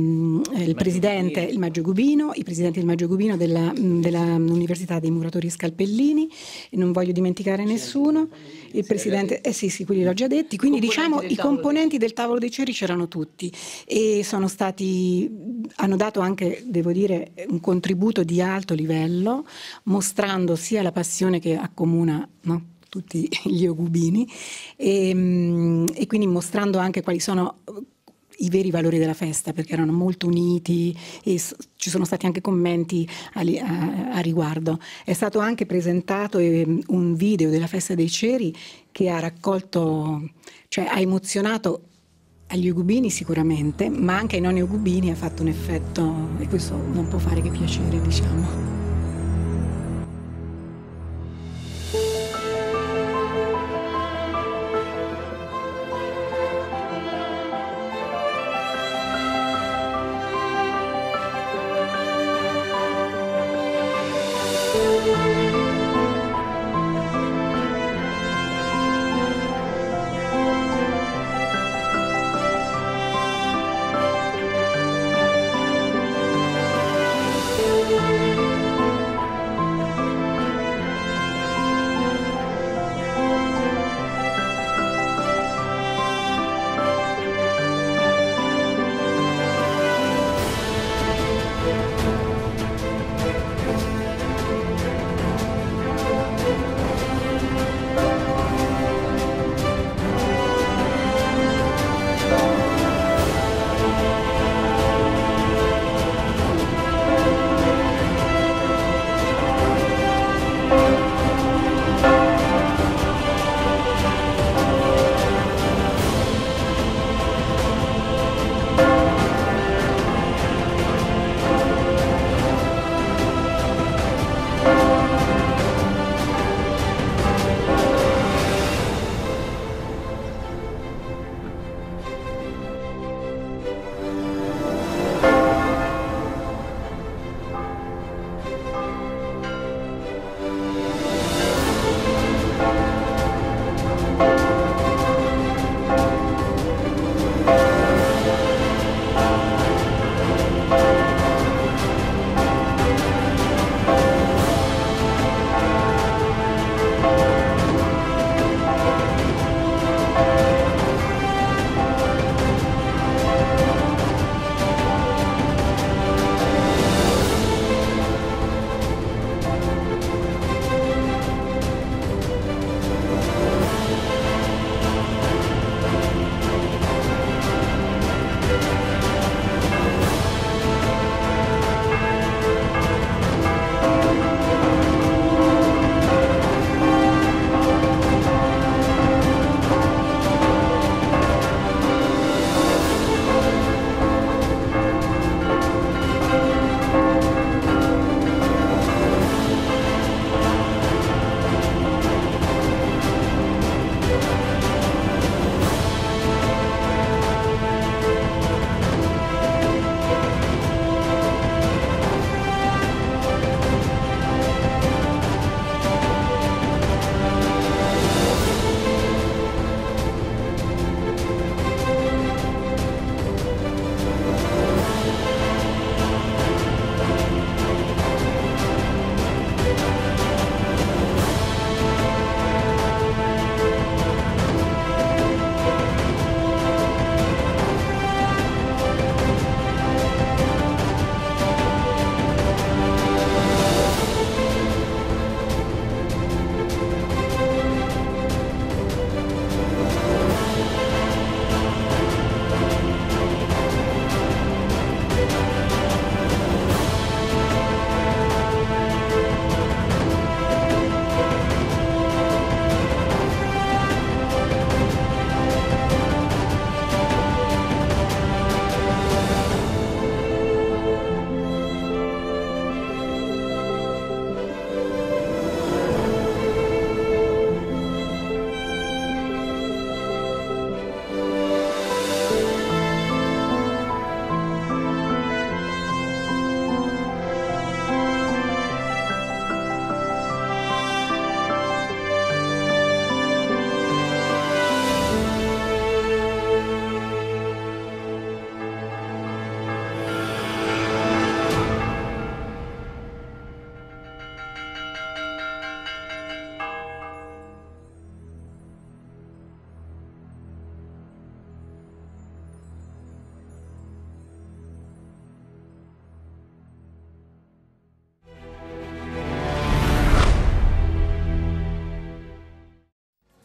il presidente, il Maggio Gubino, i presidenti del Maggio Gubino dell'Università dei Muratori Scalpellini, e non voglio dimenticare nessuno, il presidente, sì, quelli l'ho già detti, quindi diciamo i componenti del tavolo dei ceri c'erano tutti, e hanno dato anche, devo dire, un contributo di alto livello, mostrando sia la passione che accomuna, no, tutti gli eugubini, e quindi mostrando anche quali sono i veri valori della festa, perché erano molto uniti, e ci sono stati anche commenti a riguardo. È stato anche presentato un video della festa dei ceri che ha raccolto, cioè ha emozionato agli eugubini sicuramente, ma anche ai non eugubini ha fatto un effetto, e questo non può fare che piacere, diciamo.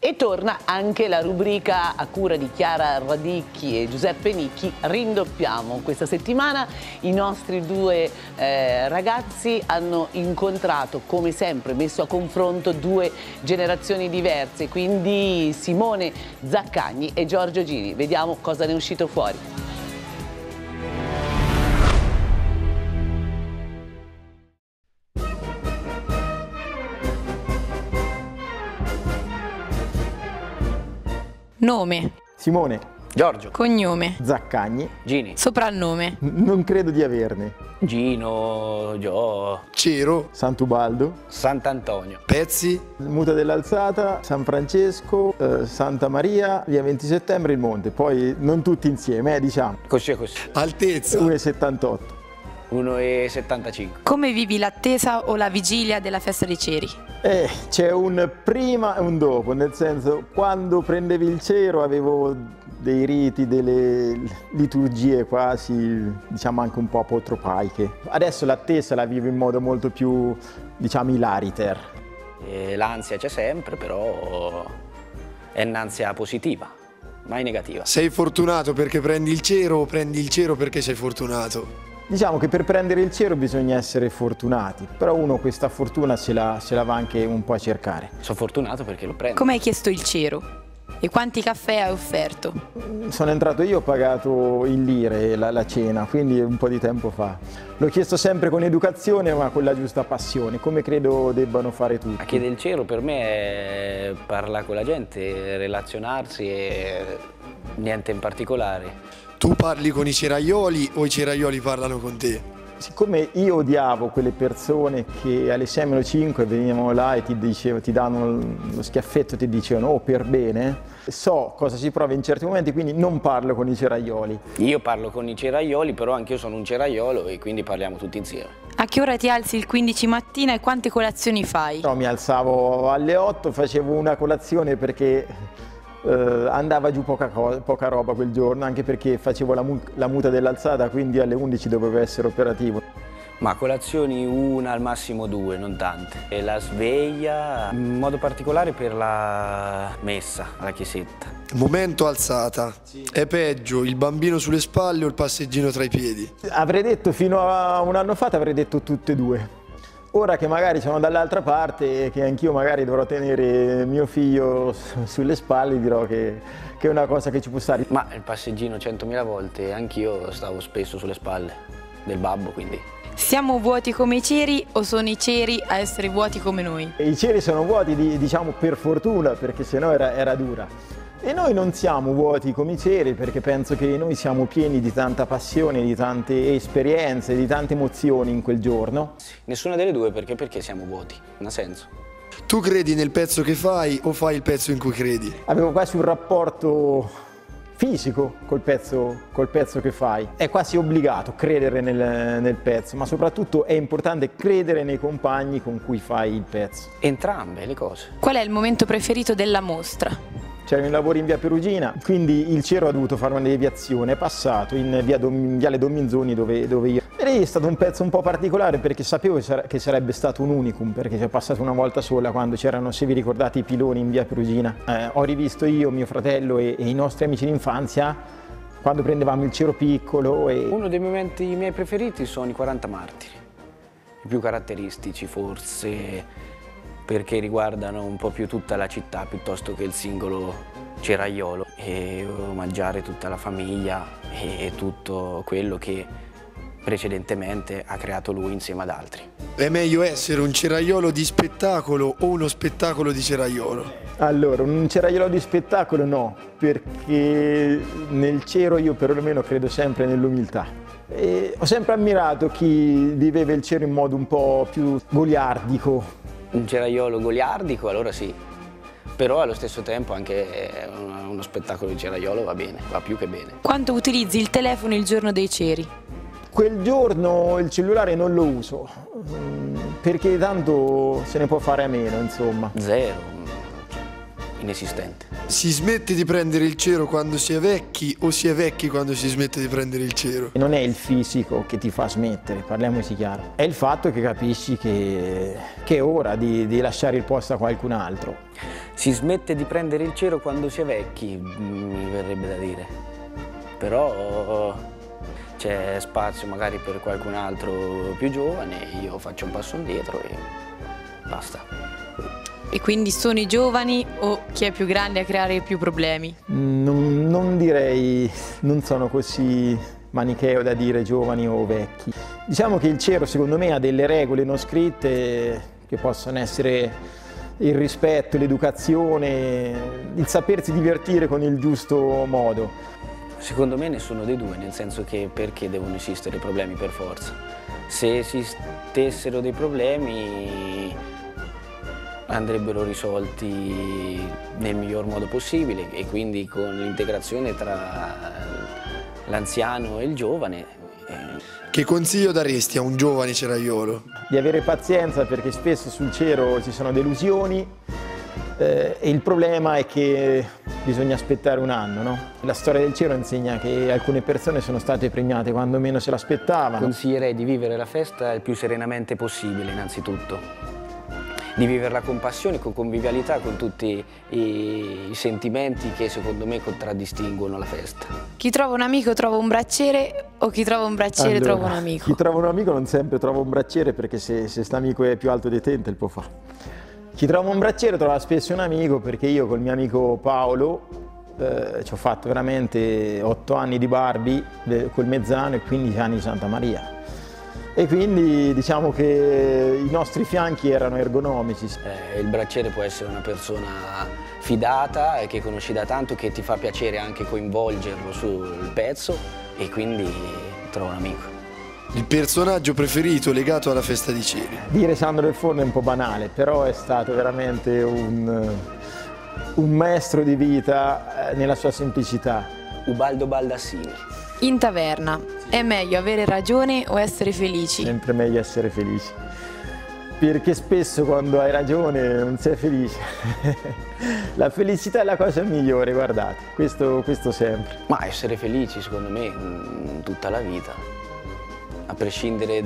E torna anche la rubrica a cura di Chiara Radicchi e Giuseppe Nicchi, Rindoppiamo. Questa settimana i nostri due ragazzi hanno incontrato, come sempre, messo a confronto due generazioni diverse, quindi Simone Zaccagni e Giorgio Giri. Vediamo cosa ne è uscito fuori. Nome. Simone. Giorgio. Cognome. Zaccagni. Gini. Soprannome. Non credo di averne. Gino. Gio. Ciro. Sant'Ubaldo. Sant'Antonio. Pezzi. Muta dell'Alzata, San Francesco, Santa Maria, via 20 settembre, il Monte. Poi non tutti insieme, diciamo. Così è così. Altezza. 1,78. 1,75. Come vivi l'attesa o la vigilia della festa dei ceri? C'è un prima e un dopo, nel senso, quando prendevi il cero avevo dei riti, delle liturgie quasi, diciamo, anche un po' apotropaiche. Adesso l'attesa la vivo in modo molto più, diciamo, hilariter. L'ansia c'è sempre, però è un'ansia positiva, mai negativa. Sei fortunato perché prendi il cero o prendi il cero perché sei fortunato? Diciamo che per prendere il cero bisogna essere fortunati, però uno questa fortuna se la va anche un po' a cercare. Sono fortunato perché lo prendo. Come hai chiesto il cero? E quanti caffè hai offerto? Sono entrato io, ho pagato in lire la cena, quindi un po' di tempo fa. L'ho chiesto sempre con educazione ma con la giusta passione, come credo debbano fare tutti. A chiedere il cero per me è parlare con la gente, relazionarsi e niente in particolare. Tu parli con i ceraioli o i ceraioli parlano con te? Siccome io odiavo quelle persone che alle 6:05 venivano là e ti davano lo schiaffetto e ti dicevano "oh, per bene", so cosa si prova in certi momenti, quindi non parlo con i ceraioli. Io parlo con i ceraioli, però anche io sono un ceraiolo e quindi parliamo tutti insieme. A che ora ti alzi il 15 mattina e quante colazioni fai? No, mi alzavo alle 8, facevo una colazione perché andava giù poca roba quel giorno, anche perché facevo la muta dell'alzata, quindi alle 11 dovevo essere operativo. Ma colazioni una, al massimo due, non tante. E la sveglia, in modo particolare per la messa alla chiesetta. Momento alzata. Sì. È peggio il bambino sulle spalle o il passeggino tra i piedi? Avrei detto, fino a un anno fa, avrei detto tutte e due. Ora che magari sono dall'altra parte e che anch'io magari dovrò tenere mio figlio sulle spalle, dirò che è una cosa che ci può stare. Ma il passeggino 100.000 volte, anch'io stavo spesso sulle spalle del babbo, quindi. Siamo vuoti come i ceri o sono i ceri a essere vuoti come noi? I ceri sono vuoti, diciamo, per fortuna, perché sennò era dura. E noi non siamo vuoti come i ceri, perché penso che noi siamo pieni di tanta passione, di tante esperienze, di tante emozioni in quel giorno. Nessuna delle due, perché siamo vuoti, non ha senso. Tu credi nel pezzo che fai o fai il pezzo in cui credi? Avevo quasi un rapporto fisico col pezzo che fai. È quasi obbligato credere nel pezzo, ma soprattutto è importante credere nei compagni con cui fai il pezzo. Entrambe le cose. Qual è il momento preferito della mostra? C'erano i lavori in via Perugina, quindi il cero ha dovuto fare una deviazione, è passato in viale Dominzoni dove io. E lì è stato un pezzo un po' particolare perché sapevo che sarebbe stato un unicum, perché c'è passato una volta sola quando c'erano, se vi ricordate, i piloni in via Perugina. Ho rivisto io, mio fratello e i nostri amici d'infanzia quando prendevamo il cero piccolo. Uno dei momenti miei preferiti sono i 40 martiri, i più caratteristici forse, perché riguardano un po' più tutta la città piuttosto che il singolo ceraiolo, e omaggiare tutta la famiglia e tutto quello che precedentemente ha creato lui insieme ad altri. È meglio essere un ceraiolo di spettacolo o uno spettacolo di ceraiolo? Allora, un ceraiolo di spettacolo no, perché nel cero io perlomeno credo sempre nell'umiltà. E ho sempre ammirato chi viveva il cero in modo un po' più goliardico. Un ceraiolo goliardico, allora sì, però allo stesso tempo anche uno spettacolo di ceraiolo va bene, va più che bene. Quanto utilizzi il telefono il giorno dei ceri? Quel giorno il cellulare non lo uso, perché tanto se ne può fare a meno, insomma. Zero, inesistente. Si smette di prendere il cero quando si è vecchi o si è vecchi quando si smette di prendere il cero? Non è il fisico che ti fa smettere, parliamoci chiaro, è il fatto che capisci che è ora di lasciare il posto a qualcun altro. Si smette di prendere il cero quando si è vecchi, mi verrebbe da dire, però c'è spazio magari per qualcun altro più giovane, io faccio un passo indietro e basta. E quindi sono i giovani o chi è più grande a creare più problemi? Non direi, non sono così manicheo da dire giovani o vecchi. Diciamo che il cero secondo me ha delle regole non scritte che possono essere il rispetto, l'educazione, il sapersi divertire con il giusto modo. Secondo me nessuno dei due, nel senso che perché devono esistere problemi per forza? Se esistessero dei problemi andrebbero risolti nel miglior modo possibile e quindi con l'integrazione tra l'anziano e il giovane. Che consiglio daresti a un giovane ceraiolo? Di avere pazienza, perché spesso sul cero ci sono delusioni e il problema è che bisogna aspettare un anno, no? La storia del cero insegna che alcune persone sono state premiate quando meno se l'aspettavano. Consiglierei di vivere la festa il più serenamente possibile innanzitutto. Di viverla con passione, con convivialità, con tutti i sentimenti che secondo me contraddistinguono la festa. Chi trova un amico trova un bracciere o chi trova un bracciere trova un amico? Chi trova un amico non sempre trova un bracciere, perché se st'amico è più alto di te, te il può fare. Chi trova un bracciere trova spesso un amico, perché io col mio amico Paolo ci ho fatto veramente 8 anni di Barbie col Mezzano e 15 anni di Santa Maria. E quindi diciamo che i nostri fianchi erano ergonomici. Il bracciere può essere una persona fidata e che conosci da tanto, che ti fa piacere anche coinvolgerlo sul pezzo e quindi trova un amico. Il personaggio preferito legato alla festa di Ceri? Dire Sandro del Forno è un po' banale, però è stato veramente un maestro di vita nella sua semplicità. Ubaldo Baldassini. In taverna, è meglio avere ragione o essere felici? Sempre meglio essere felici, perché spesso quando hai ragione non sei felice. La felicità è la cosa migliore, guardate, questo sempre. Ma essere felici secondo me tutta la vita, a prescindere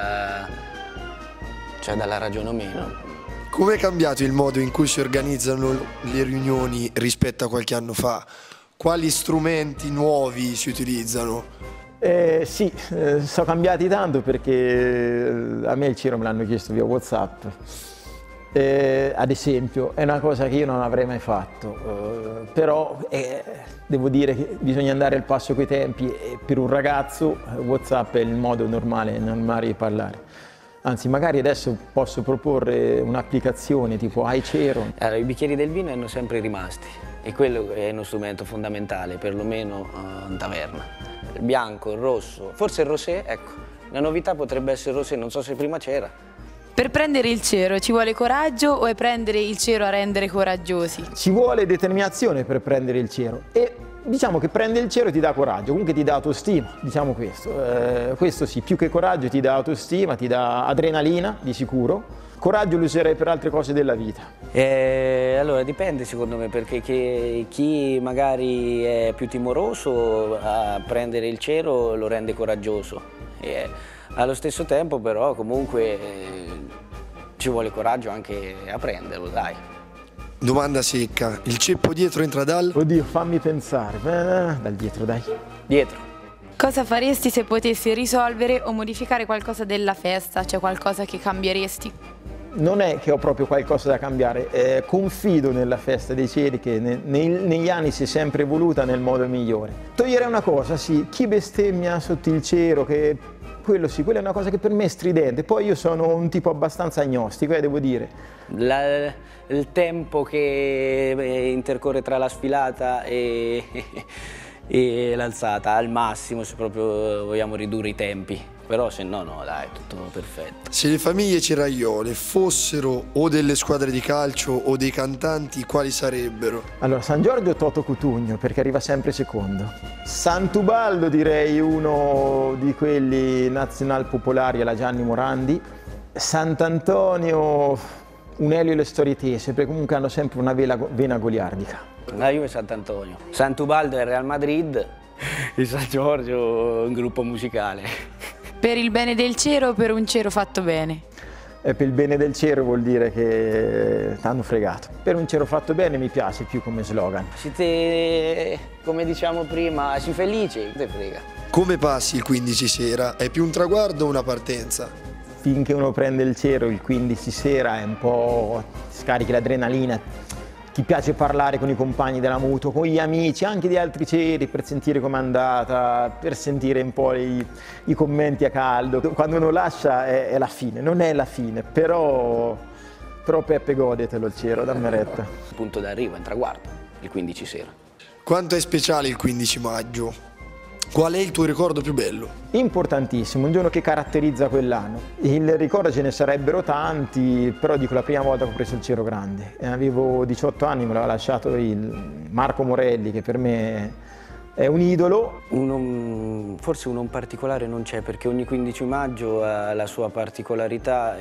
dalla ragione o meno. Come è cambiato il modo in cui si organizzano le riunioni rispetto a qualche anno fa? Quali strumenti nuovi si utilizzano? Sì, sono cambiati tanto, perché a me il cero me l'hanno chiesto via WhatsApp. Ad esempio, è una cosa che io non avrei mai fatto, però devo dire che bisogna andare al passo coi tempi e per un ragazzo WhatsApp è il modo normale di parlare. Anzi, magari adesso posso proporre un'applicazione tipo iCero. Allora, i bicchieri del vino erano sempre rimasti e quello è uno strumento fondamentale, perlomeno in taverna. Il bianco, il rosso, forse il rosé, ecco. La novità potrebbe essere il rosé, non so se prima c'era. Per prendere il cero ci vuole coraggio o è prendere il cero a rendere coraggiosi? Ci vuole determinazione per prendere il cero e diciamo che prendere il cero ti dà coraggio, comunque ti dà autostima, diciamo questo. Questo sì, più che coraggio ti dà autostima, ti dà adrenalina di sicuro. Coraggio lo userei per altre cose della vita. Allora dipende secondo me, perché chi magari è più timoroso a prendere il cero lo rende coraggioso. Allo stesso tempo però comunque ci vuole coraggio anche a prenderlo, dai. Domanda secca, il ceppo dietro entra dal? Oddio, fammi pensare, dal dietro dai. Dietro. Cosa faresti se potessi risolvere o modificare qualcosa della festa? C'è qualcosa che cambieresti? Non è che ho proprio qualcosa da cambiare, confido nella festa dei Ceri che negli anni si è sempre evoluta nel modo migliore. Toglierei una cosa, sì, chi bestemmia sotto il cero, che quello sì, quella è una cosa che per me è stridente. Poi io sono un tipo abbastanza agnostico, devo dire. Il tempo che intercorre tra la sfilata e l'alzata al massimo, se proprio vogliamo ridurre i tempi. Però se no, no, dai, tutto perfetto. Se le famiglie ceraiole fossero o delle squadre di calcio o dei cantanti, quali sarebbero? Allora, San Giorgio Toto Cutugno, perché arriva sempre secondo. Sant'Ubaldo direi uno di quelli nazional popolari alla Gianni Morandi. Sant'Antonio un Elio e le storie tese, perché comunque hanno sempre una vena goliardica. La Juve Sant'Antonio, Sant'Ubaldo è il Real Madrid, il San Giorgio è un gruppo musicale. Per il bene del Cero o per un Cero fatto bene? E per il bene del Cero vuol dire che t'hanno fregato. Per un Cero fatto bene mi piace più come slogan. Siete, come diciamo prima, si felici, te frega. Come passi il 15 sera? È più un traguardo o una partenza? Finché uno prende il Cero il 15 sera è un po' scarichi l'adrenalina. Ti piace parlare con i compagni della Mutuo, con gli amici, anche di altri ceri, per sentire com'è andata, per sentire un po' i commenti a caldo. Quando uno lascia è la fine, non è la fine, però Peppe godetelo il Cero, dammi retta. Il punto d'arrivo è un traguardo, il 15 sera. Quanto è speciale il 15 maggio? Qual è il tuo ricordo più bello? Importantissimo, un giorno che caratterizza quell'anno. Il ricordo ce ne sarebbero tanti, però dico la prima volta che ho preso il Cero grande. Avevo 18 anni, me l'aveva lasciato il Marco Morelli, che per me è un idolo. Forse uno in particolare non c'è, perché ogni 15 maggio ha la sua particolarità,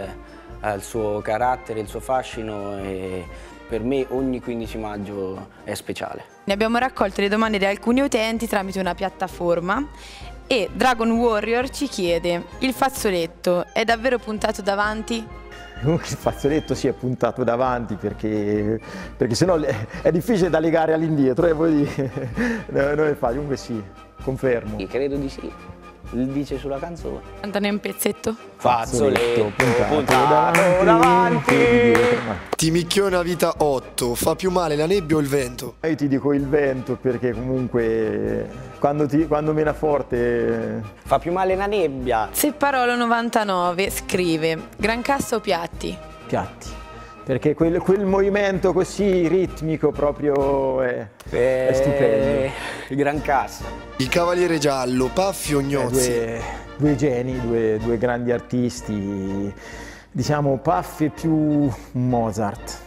ha il suo carattere, il suo fascino e per me ogni 15 maggio è speciale. Ne abbiamo raccolte le domande di alcuni utenti tramite una piattaforma e Dragon Warrior ci chiede: il fazzoletto è davvero puntato davanti? Il fazzoletto si è puntato davanti perché sennò è difficile da legare all'indietro e poi non è facile, comunque sì, confermo. Credo di sì, dice sulla canzone. Cantane un pezzetto? Fazzoletto puntato davanti. Ti micchiona vita 8, fa più male la nebbia o il vento? Io ti dico il vento perché comunque quando mena forte... Fa più male la nebbia. Sepparolo 99 scrive: Gran Cassa o Piatti? Piatti, perché quel movimento così ritmico proprio è stupendo. Gran Cassa. Il Cavaliere Giallo, Paffi o Gnozzi? Due geni, due grandi artisti. Diciamo Paffi è più un Mozart,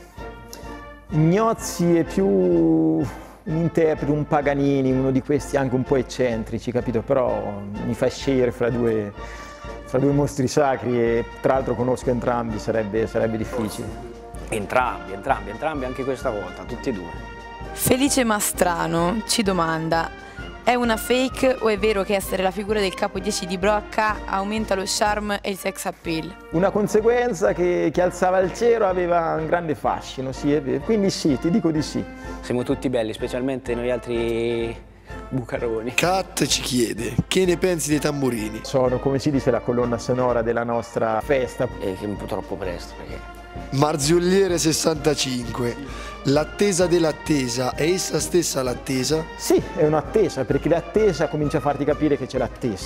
Gnozzi è più un interprete, un Paganini, uno di questi anche un po' eccentrici, capito? Però mi fa scegliere fra due mostri sacri e tra l'altro conosco entrambi, sarebbe difficile. Entrambi anche questa volta, tutti e due. Felice Mastrano ci domanda: è una fake o è vero che essere la figura del capo 10 di Brocca aumenta lo charme e il sex appeal? Una conseguenza che alzava il Cero aveva un grande fascino, sì, è vero. Quindi sì, ti dico di sì. Siamo tutti belli, specialmente noi altri bucaroni. Kat ci chiede: che ne pensi dei tamburini? Sono, come si dice, la colonna sonora della nostra festa. Che è un po' troppo presto perché... Marzoliere 65, l'attesa dell'attesa, è essa stessa l'attesa? Sì, è un'attesa, perché l'attesa comincia a farti capire che c'è l'attesa.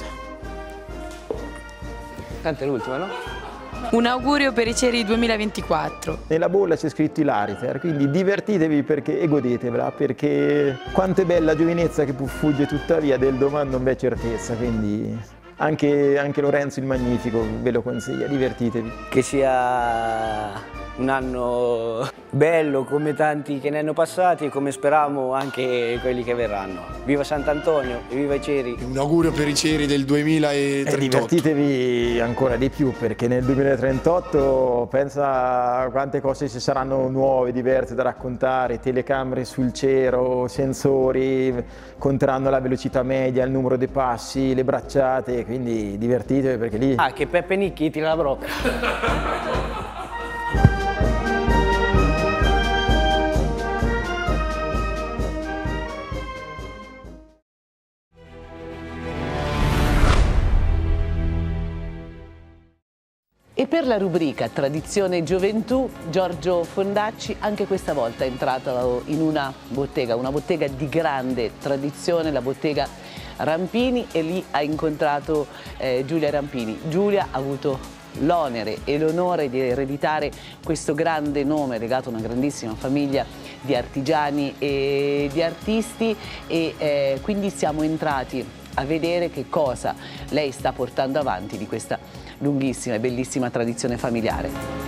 Tanto è l'ultima, no? Un augurio per i Ceri 2024. Nella bolla c'è scritto Ilariter, quindi divertitevi e godetevela, perché quanto è bella la giovinezza che fugge tuttavia del domani non v'è certezza, quindi... Anche Lorenzo il Magnifico ve lo consiglia, divertitevi. Che sia un anno bello come tanti che ne hanno passati e come speriamo anche quelli che verranno. Viva Sant'Antonio e viva i Ceri. Un augurio per i Ceri del 2038. E divertitevi ancora di più, perché nel 2038 pensa quante cose ci saranno nuove, diverse da raccontare, telecamere sul Cero, sensori, conteranno la velocità media, il numero dei passi, le bracciate, quindi divertitevi perché lì... Ah, che Peppe Nicchi tira la brocca. E per la rubrica Tradizione e Gioventù, Giorgio Fondacci anche questa volta è entrato in una bottega di grande tradizione, la bottega Rampini, e lì ha incontrato Giulia Rampini. Giulia ha avuto l'onere e l'onore di ereditare questo grande nome legato a una grandissima famiglia di artigiani e di artisti, e quindi siamo entrati a vedere che cosa lei sta portando avanti di questa lunghissima e bellissima tradizione familiare.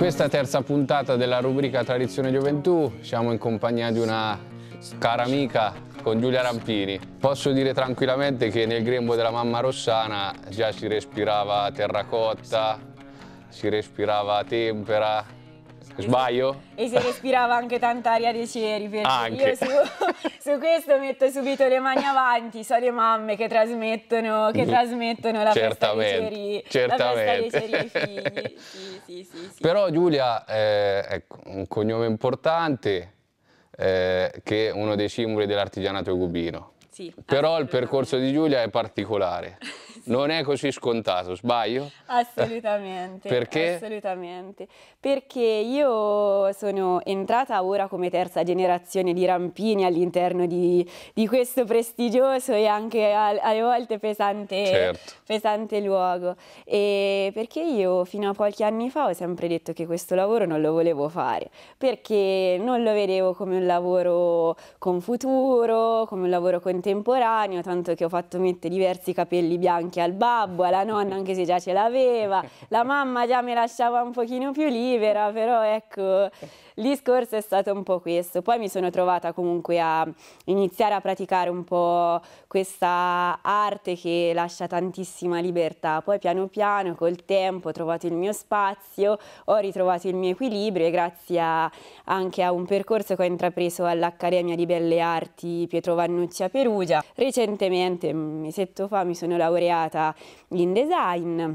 questa terza puntata della rubrica Tradizione Gioventù siamo in compagnia di una cara amica, con Giulia Rampini. Posso dire tranquillamente che nel grembo della mamma Rossana già si respirava terracotta, si respirava tempera. Sbaglio? E si respirava anche tanta aria dei ceri, perché anche. io su questo metto subito le mani avanti, so le mamme che trasmettono la festa dei ceri, certamente. la festa dei ceri ai figli. Sì. Però Giulia è un cognome importante, che è uno dei simboli dell'artigianato egubino. Sì, però il percorso di Giulia è particolare. Non è così scontato, sbaglio? Assolutamente. Perché? Assolutamente. Perché io sono entrata ora come terza generazione di Rampini all'interno di questo prestigioso e anche alle volte pesante luogo. E perché io fino a pochi anni fa ho sempre detto che questo lavoro non lo volevo fare, perché non lo vedevo come un lavoro con futuro, come un lavoro contemporaneo, tanto che ho fatto mettere diversi capelli bianchi al babbo, alla nonna anche se già ce l'aveva, la mamma già mi lasciava un pochino più libera, però ecco, il discorso è stato un po' questo. Poi mi sono trovata comunque a iniziare a praticare un po' questa arte che lascia tantissima libertà, poi piano piano col tempo ho trovato il mio spazio, ho ritrovato il mio equilibrio e grazie anche a un percorso che ho intrapreso all'Accademia di Belle Arti Pietro Vannucci a Perugia, recentemente, un mesetto fa, mi sono laureata in design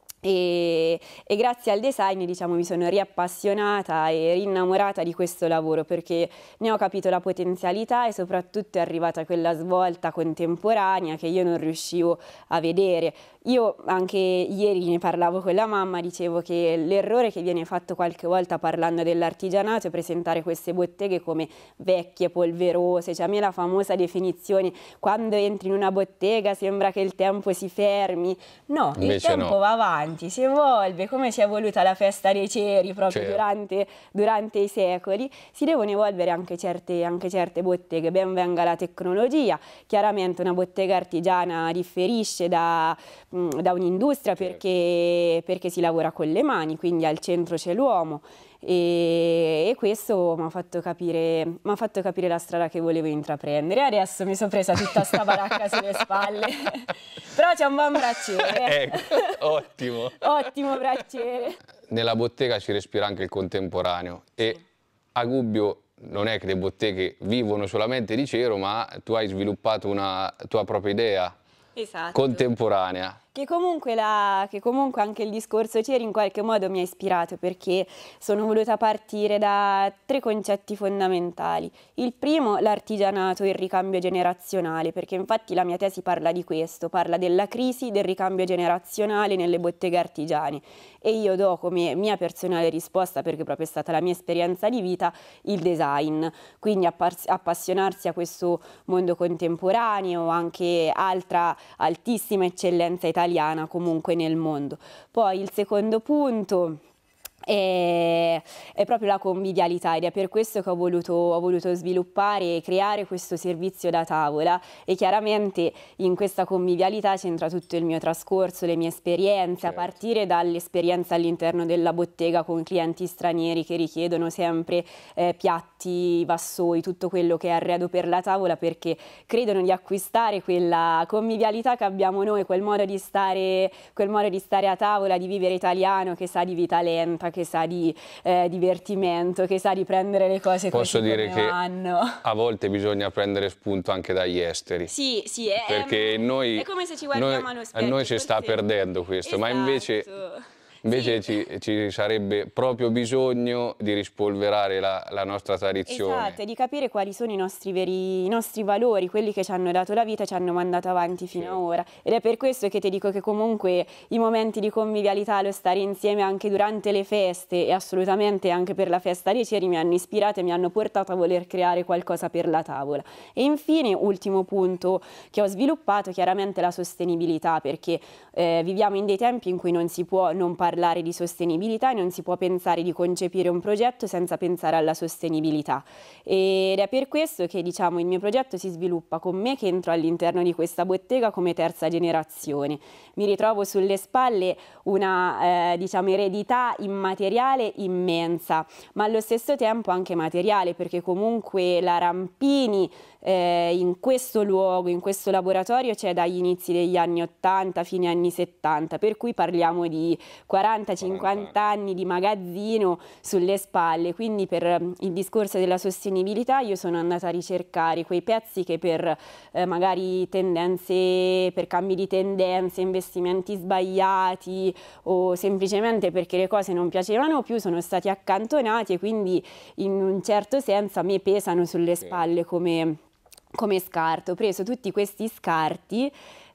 e grazie al design, diciamo, mi sono riappassionata e rinnamorata di questo lavoro, perché ne ho capito la potenzialità e soprattutto è arrivata quella svolta contemporanea che io non riuscivo a vedere. Io anche ieri ne parlavo con la mamma, dicevo che l'errore che viene fatto qualche volta parlando dell'artigianato è presentare queste botteghe come vecchie, polverose, cioè a me la famosa definizione quando entri in una bottega sembra che il tempo si fermi. No, invece il tempo va avanti, si evolve, come si è evoluta la festa dei ceri proprio durante i secoli, si devono evolvere anche certe botteghe. Ben venga la tecnologia, chiaramente una bottega artigiana differisce da un'industria perché si lavora con le mani, quindi al centro c'è l'uomo e questo mi ha fatto capire la strada che volevo intraprendere. Adesso mi sono presa tutta sta baracca sulle spalle, però c'è un buon bracciere. Ecco, ottimo. Ottimo bracciere. Nella bottega si respira anche il contemporaneo e a Gubbio non è che le botteghe vivono solamente di cero, ma tu hai sviluppato una tua propria idea. Esatto. Contemporanea. Che comunque anche il discorso ceri in qualche modo mi ha ispirato, perché sono voluta partire da 3 concetti fondamentali. Il primo, l'artigianato e il ricambio generazionale, perché infatti la mia tesi parla di questo, parla della crisi del ricambio generazionale nelle botteghe artigiane e io do come mia personale risposta, perché proprio è stata la mia esperienza di vita, il design, quindi appassionarsi a questo mondo contemporaneo, anche altra altissima eccellenza italiana comunque nel mondo. Poi il secondo punto è proprio la convivialità ed è per questo che ho voluto sviluppare e creare questo servizio da tavola e chiaramente in questa convivialità c'entra tutto il mio trascorso, le mie esperienze, a partire dall'esperienza all'interno della bottega con clienti stranieri che richiedono sempre piatti, vassoi, tutto quello che è arredo per la tavola, perché credono di acquistare quella convivialità che abbiamo noi, quel modo di stare a tavola, di vivere italiano, che sa di vita lenta, che sa di divertimento, che sa di prendere le cose Posso così dire come che vanno. A volte bisogna prendere spunto anche dagli esteri. Sì, perché è come se ci guardiamo allo specchio. A noi ci sta perdendo questo, ma invece ci sarebbe proprio bisogno di rispolverare la nostra tradizione. Esatto, e di capire quali sono i nostri valori, quelli che ci hanno dato la vita e ci hanno mandato avanti fino a ora. Ed è per questo che ti dico che comunque i momenti di convivialità, lo stare insieme anche durante le feste e assolutamente anche per la festa dei ceri mi hanno ispirato e mi hanno portato a voler creare qualcosa per la tavola. E infine, ultimo punto che ho sviluppato, chiaramente la sostenibilità, perché viviamo in dei tempi in cui non si può non parlare parlare di sostenibilità e non si può pensare di concepire un progetto senza pensare alla sostenibilità. Ed è per questo che, diciamo, il mio progetto si sviluppa con me che entro all'interno di questa bottega come terza generazione. Mi ritrovo sulle spalle una diciamo, eredità immateriale immensa, ma allo stesso tempo anche materiale, perché comunque la Rampini in questo luogo, in questo laboratorio c'è dagli inizi degli anni 80 fino agli anni 70, per cui parliamo di 40-50 anni di magazzino sulle spalle. Quindi per il discorso della sostenibilità io sono andata a ricercare quei pezzi che per magari tendenze, per cambi di tendenze, investimenti sbagliati o semplicemente perché le cose non piacevano più sono stati accantonati, e quindi in un certo senso a me pesano sulle spalle come scarto. Ho preso tutti questi scarti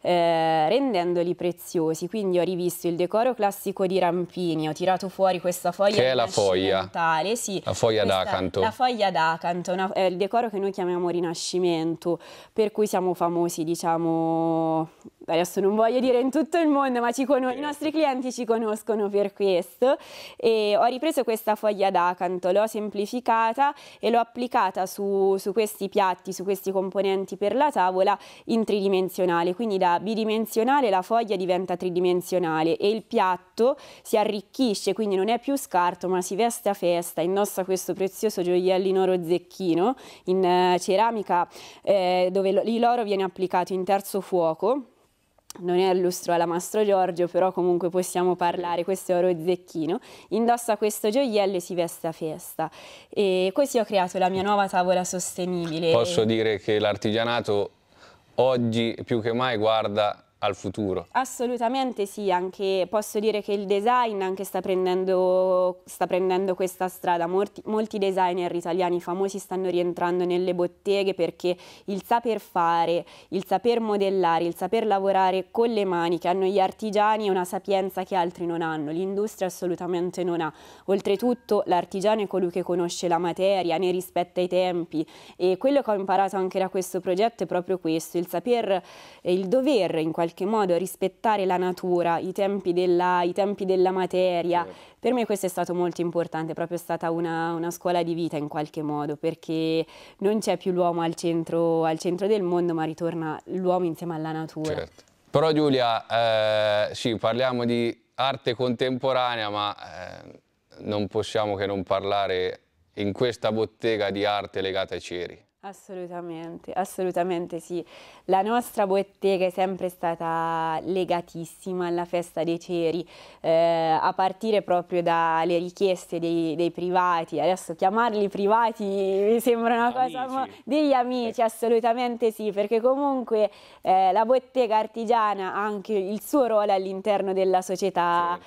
rendendoli preziosi, quindi ho rivisto il decoro classico di Rampini, ho tirato fuori questa foglia che è la foglia, sì, la foglia d'acanto. La foglia d'acanto è il decoro che noi chiamiamo Rinascimento, per cui siamo famosi, diciamo, adesso non voglio dire in tutto il mondo, ma i nostri clienti ci conoscono per questo. E ho ripreso questa foglia d'acanto, l'ho semplificata e l'ho applicata su questi piatti, su questi componenti per la tavola in tridimensionale, quindi da bidimensionale la foglia diventa tridimensionale e il piatto si arricchisce, quindi non è più scarto ma si veste a festa, indossa questo prezioso gioiello in oro zecchino in ceramica dove l'oro viene applicato in terzo fuoco. Non è il lustro alla Mastro Giorgio, però comunque possiamo parlare, questo è oro zecchino, indossa questo gioiello e si veste a festa. E così ho creato la mia nuova tavola sostenibile. Posso dire che l'artigianato oggi più che mai guarda al futuro. Assolutamente sì, anche posso dire che il design anche sta prendendo questa strada. Molti designer italiani famosi stanno rientrando nelle botteghe perché il saper fare, il saper modellare, il saper lavorare con le mani che hanno gli artigiani è una sapienza che altri non hanno, l'industria assolutamente non ha. Oltretutto l'artigiano è colui che conosce la materia, ne rispetta i tempi, e quello che ho imparato anche da questo progetto è proprio questo, il saper e il dover in qualche modo rispettare la natura, i tempi della materia. Per me questo è stato molto importante, è proprio stata una scuola di vita in qualche modo, perché non c'è più l'uomo al centro del mondo, ma ritorna l'uomo insieme alla natura. Certo. Però Giulia, sì, parliamo di arte contemporanea, ma non possiamo che non parlare in questa bottega di arte legata ai ceri. Assolutamente, assolutamente sì. La nostra bottega è sempre stata legatissima alla festa dei ceri, a partire proprio dalle richieste dei privati. Adesso chiamarli privati mi sembra una cosa degli amici, assolutamente sì, perché comunque la bottega artigiana ha anche il suo ruolo all'interno della società,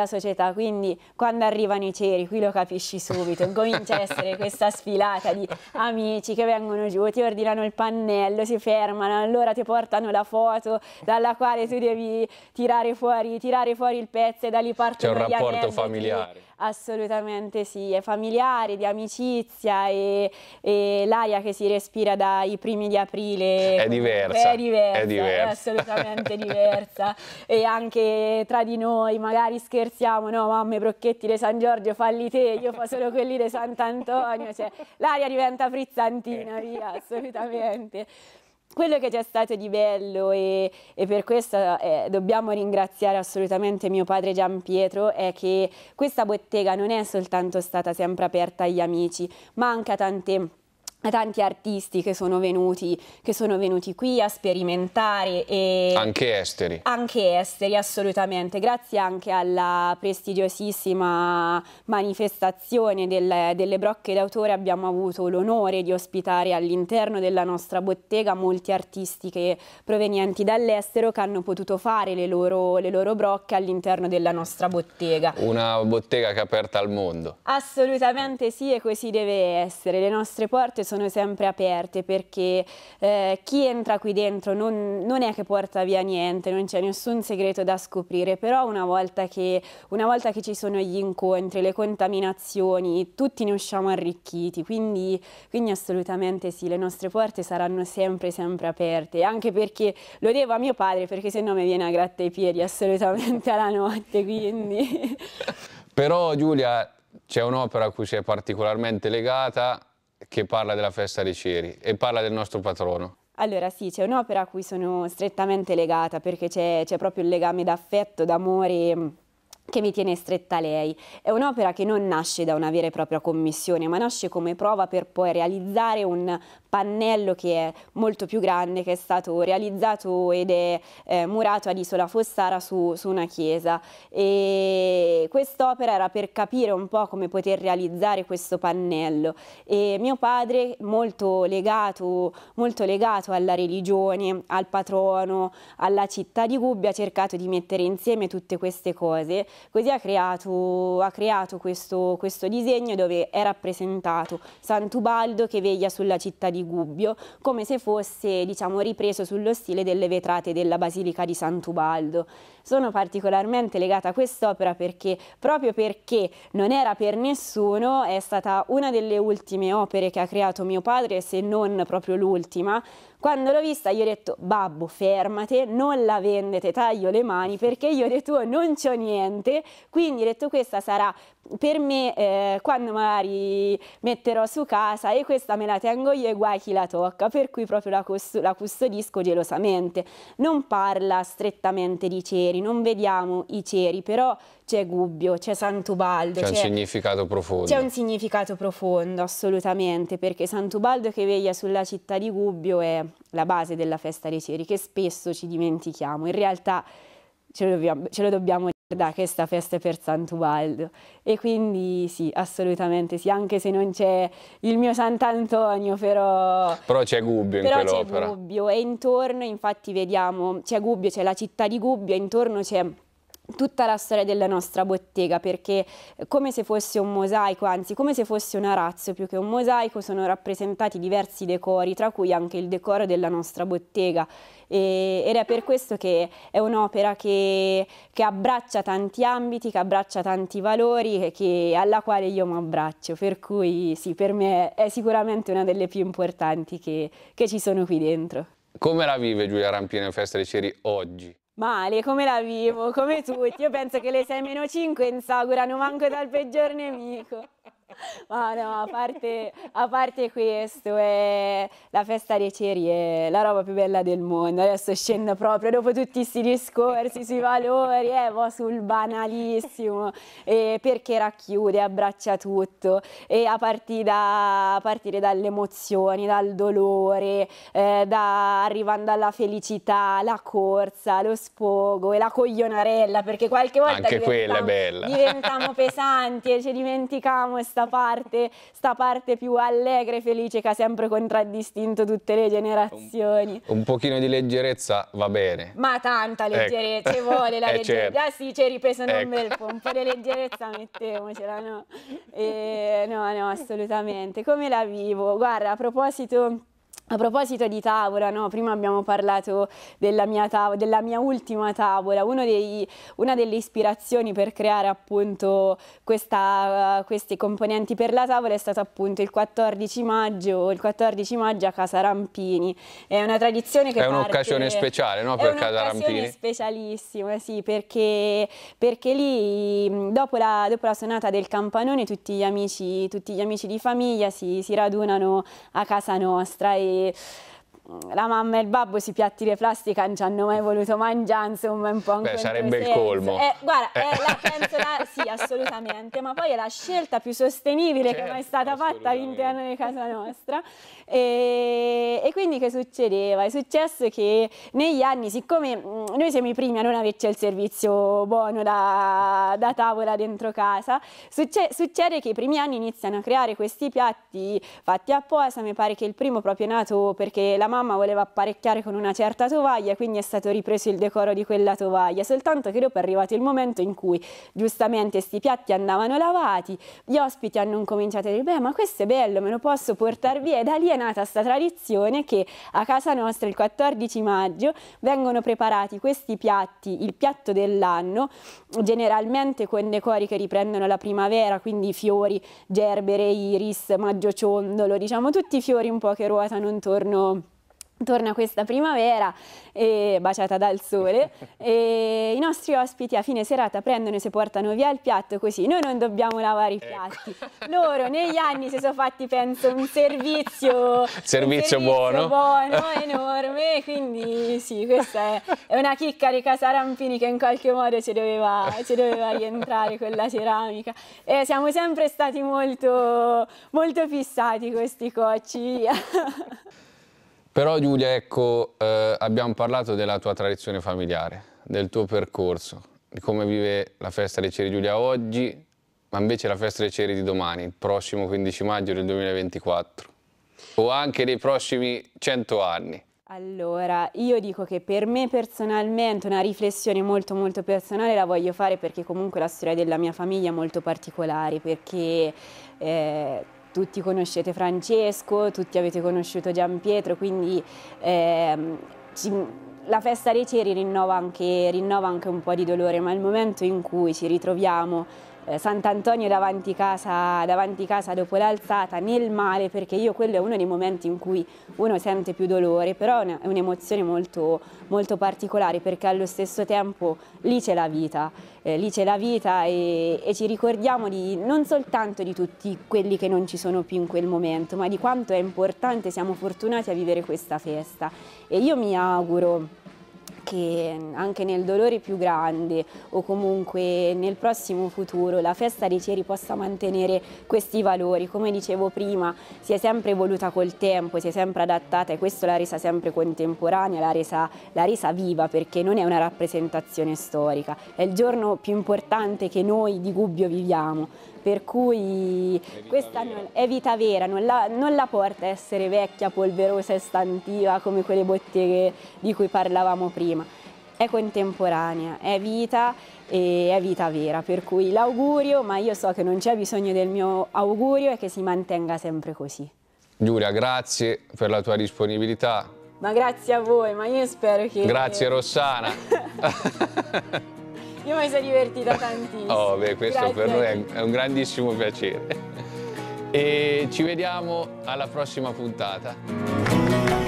quindi quando arrivano i ceri qui lo capisci subito, comincia a essere questa sfilata di amici che vengono giù, ti ordinano il pannello, si fermano, allora ti portano la foto dalla quale tu devi tirare fuori il pezzo e da lì partono gli aneddoti. C'è un rapporto familiare. Assolutamente sì, è familiare, di amicizia, e l'aria che si respira dai primi di aprile è diversa, è assolutamente diversa. E anche tra di noi magari scherziamo, no mamma, i brocchetti di San Giorgio falli te, io fa solo quelli di Sant'Antonio, cioè l'aria diventa frizzantina, via, assolutamente. Quello che c'è stato di bello, e per questo dobbiamo ringraziare assolutamente mio padre Giampietro, è che questa bottega non è soltanto stata sempre aperta agli amici, ma anche a tanti artisti che sono venuti qui a sperimentare, e anche esteri. Anche esteri, assolutamente, grazie anche alla prestigiosissima manifestazione delle brocche d'autore abbiamo avuto l'onore di ospitare all'interno della nostra bottega molti artisti provenienti dall'estero che hanno potuto fare le loro brocche all'interno della nostra bottega. Una bottega che è aperta al mondo. Assolutamente sì, e così deve essere. Le nostre porte sono sempre aperte, perché chi entra qui dentro non è che porta via niente, non c'è nessun segreto da scoprire, però una volta che ci sono gli incontri, le contaminazioni, tutti ne usciamo arricchiti, quindi assolutamente sì, le nostre porte saranno sempre aperte, anche perché lo devo a mio padre, perché se no mi viene a gratta i piedi assolutamente alla notte, quindi... Però Giulia, c'è un'opera a cui sei particolarmente legata, che parla della festa dei ceri e parla del nostro patrono. Allora sì, c'è un'opera a cui sono strettamente legata, perché c'è proprio il legame d'affetto, d'amore che mi tiene stretta a lei. È un'opera che non nasce da una vera e propria commissione, ma nasce come prova per poi realizzare un pannello che è molto più grande, che è stato realizzato ed è murato ad Isola Fossara su una chiesa. E quest'opera era per capire un po' come poter realizzare questo pannello. E mio padre, molto legato alla religione, al patrono, alla città di Gubbio, ha cercato di mettere insieme tutte queste cose. Così ha creato questo disegno dove è rappresentato Sant'Ubaldo che veglia sulla città di Gubbio, come se fosse, diciamo, ripreso sullo stile delle vetrate della Basilica di Sant'Ubaldo. Sono particolarmente legata a quest'opera proprio perché non era per nessuno, è stata una delle ultime opere che ha creato mio padre, se non proprio l'ultima. Quando l'ho vista gli ho detto: babbo, fermate, non la vendete, taglio le mani, perché io di tuo non c'ho niente, quindi ho detto questa sarà per me quando magari metterò su casa, e questa me la tengo io e guai chi la tocca, per cui proprio la custodisco gelosamente. Non parla strettamente di ceri, non vediamo i ceri, però c'è Gubbio, c'è Sant'Ubaldo. C'è un significato profondo. C'è un significato profondo, assolutamente, perché Sant'Ubaldo che veglia sulla città di Gubbio è la base della festa dei ceri, che spesso ci dimentichiamo. In realtà ce lo dobbiamo ricordare che sta festa è per Sant'Ubaldo. E quindi sì, assolutamente sì, anche se non c'è il mio Sant'Antonio, però c'è Gubbio in quell'opera. Però c'è Gubbio, e intorno infatti vediamo, c'è Gubbio, c'è la città di Gubbio, e intorno c'è tutta la storia della nostra bottega, perché come se fosse un mosaico, anzi come se fosse un arazzo più che un mosaico, sono rappresentati diversi decori, tra cui anche il decoro della nostra bottega, ed è per questo che è un'opera che abbraccia tanti ambiti, che abbraccia tanti valori, alla quale io mi abbraccio, per cui sì, per me è sicuramente una delle più importanti che ci sono qui dentro. Come la vive Giulia Rampini in Festa dei Ceri oggi? Male, come la vivo, come tutti. Io penso che le 6-5 insaugurano manco dal peggior nemico. Ma no, a parte questo, la festa dei ceri è la roba più bella del mondo. Adesso scendo proprio, dopo tutti questi discorsi sui valori, va sul banalissimo, perché racchiude, abbraccia tutto, e a partire dalle emozioni, dal dolore, arrivando alla felicità, la corsa, lo sfogo e la coglionarella, perché qualche volta anche quella è bella. Diventiamo pesanti e ci dimentichiamo sta parte più allegra e felice che ha sempre contraddistinto tutte le generazioni. Un pochino di leggerezza va bene. Ma tanta leggerezza, ci vuole la leggerezza. Certo. Ah sì, ci ripesano un bel po', un po' di leggerezza mettiamocela, no? No, assolutamente. Come la vivo? Guarda, a proposito di tavola, no? Prima abbiamo parlato della mia ultima tavola. Una delle ispirazioni per creare appunto questi componenti per la tavola è stato appunto il 14 maggio a Casa Rampini. È una tradizione che è un'occasione speciale, no? Per Casa Rampini. È un'occasione specialissima, sì, perché lì dopo la suonata del campanone tutti gli amici di famiglia si radunano a casa nostra, e la mamma e il babbo si piatti di plastica non ci hanno mai voluto mangiare, insomma, un po' sarebbe il colmo. Guarda, sì, assolutamente, ma poi è la scelta più sostenibile che è mai stata fatta all'interno di casa nostra. E quindi che succedeva? È successo che negli anni, siccome noi siamo i primi a non averci il servizio buono da tavola dentro casa, succede che i primi anni iniziano a creare questi piatti fatti apposta. Mi pare che il primo proprio è nato perché la mamma mamma voleva apparecchiare con una certa tovaglia, quindi è stato ripreso il decoro di quella tovaglia, soltanto che dopo è arrivato il momento in cui giustamente sti piatti andavano lavati, gli ospiti hanno cominciato a dire beh, ma questo è bello, me lo posso portare via, e da lì è nata sta tradizione che a casa nostra il 14 maggio vengono preparati questi piatti, il piatto dell'anno, generalmente con decori che riprendono la primavera, quindi fiori, gerbere, iris, maggiociondolo, diciamo tutti i fiori un po' che ruotano intorno a questa primavera baciata dal sole, e i nostri ospiti a fine serata prendono e si portano via il piatto, così noi non dobbiamo lavare i piatti. Loro negli anni si sono fatti, penso, un servizio buono enorme, quindi sì, questa è una chicca di casa Rampini che in qualche modo ci doveva rientrare quella ceramica, e siamo sempre stati molto, molto fissati con questi cocci, via. Però Giulia, ecco, abbiamo parlato della tua tradizione familiare, del tuo percorso, di come vive la festa dei Ceri Giulia oggi, ma invece la festa dei Ceri di domani, il prossimo 15 maggio del 2024, o anche dei prossimi 100 anni. Allora, io dico che per me personalmente una riflessione molto molto personale la voglio fare, perché comunque la storia della mia famiglia è molto particolare, perché tutti conoscete Francesco, tutti avete conosciuto Gianpietro, quindi la festa dei Ceri rinnova anche un po' di dolore, ma il momento in cui ci ritroviamo Sant'Antonio davanti casa dopo l'alzata, nel male, perché quello è uno dei momenti in cui uno sente più dolore, però è un'emozione molto, molto particolare, perché allo stesso tempo lì c'è la vita, e ci ricordiamo non soltanto di tutti quelli che non ci sono più in quel momento, ma di quanto è importante, siamo fortunati a vivere questa festa, e io mi auguro che anche nel dolore più grande o comunque nel prossimo futuro la festa dei Ceri possa mantenere questi valori. Come dicevo prima, si è sempre evoluta col tempo, si è sempre adattata, e questo l'ha resa sempre contemporanea, l'ha resa viva, perché non è una rappresentazione storica, è il giorno più importante che noi di Gubbio viviamo. Per cui questa è vita vera, non la porta a essere vecchia, polverosa e stantiva come quelle botteghe di cui parlavamo prima. È contemporanea, è vita e è vita vera, per cui l'augurio, ma io so che non c'è bisogno del mio augurio, è che si mantenga sempre così. Giulia, grazie per la tua disponibilità. Ma grazie a voi, ma io spero che... Grazie Rossana. Io mi sono divertita tantissimo. Oh, beh, questo Grazie per noi è un grandissimo piacere. E ci vediamo alla prossima puntata.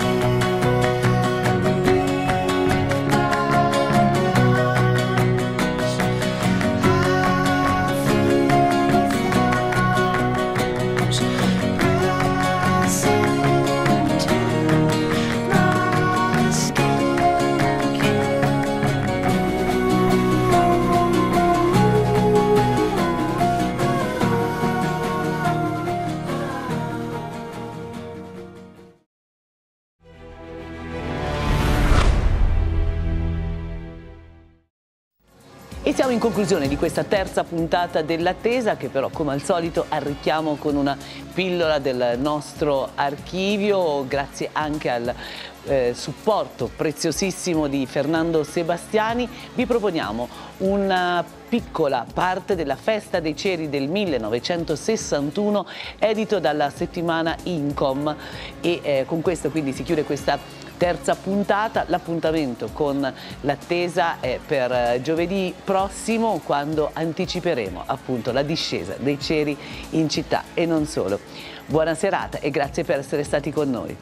E siamo in conclusione di questa terza puntata dell'Attesa, che però come al solito arricchiamo con una pillola del nostro archivio, grazie anche al supporto preziosissimo di Fernando Sebastiani. Vi proponiamo una piccola parte della Festa dei Ceri del 1961, edito dalla settimana Incom, e con questo quindi si chiude questa terza puntata. L'appuntamento con l'Attesa è per giovedì prossimo, quando anticiperemo appunto la discesa dei Ceri in città e non solo. Buona serata e grazie per essere stati con noi.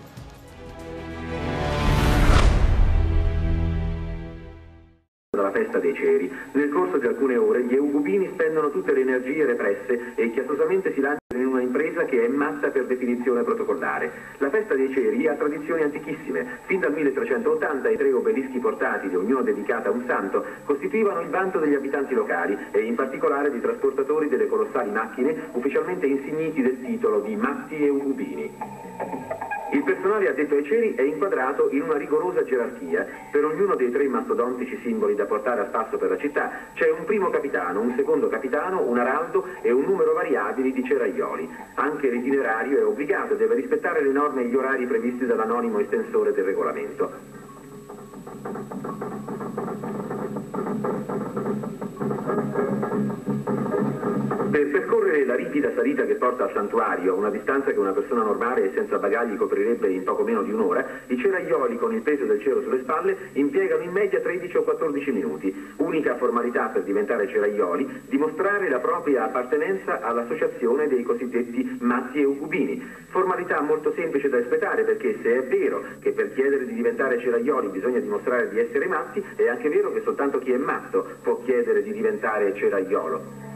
Dalla festa dei Ceri, nel corso di alcune ore gli eugubini spendono tutte le energie represse e chiassosamente si lanciano in una impresa che è matta per definizione protocollare. La festa dei Ceri ha tradizioni antichissime. Fin dal 1380 i 3 obelischi portatili, ognuno dedicato a un santo, costituivano il vanto degli abitanti locali e in particolare di trasportatori delle colossali macchine ufficialmente insigniti del titolo di matti eugubini. Il personale addetto ai ceri è inquadrato in una rigorosa gerarchia. Per ognuno dei 3 mastodontici simboli da portare a spasso per la città c'è un primo capitano, un secondo capitano, un araldo e un numero variabile di ceraioli. Anche l'itinerario è obbligato e deve rispettare le norme e gli orari previsti dall'anonimo estensore del regolamento. Per percorrere la ripida salita che porta al santuario, una distanza che una persona normale e senza bagagli coprirebbe in poco meno di un'ora, i ceraioli con il peso del cielo sulle spalle impiegano in media 13 o 14 minuti. Unica formalità per diventare ceraioli, dimostrare la propria appartenenza all'associazione dei cosiddetti matti eugubini. Formalità molto semplice da espletare, perché se è vero che per chiedere di diventare ceraioli bisogna dimostrare di essere matti, è anche vero che soltanto chi è matto può chiedere di diventare ceraiolo.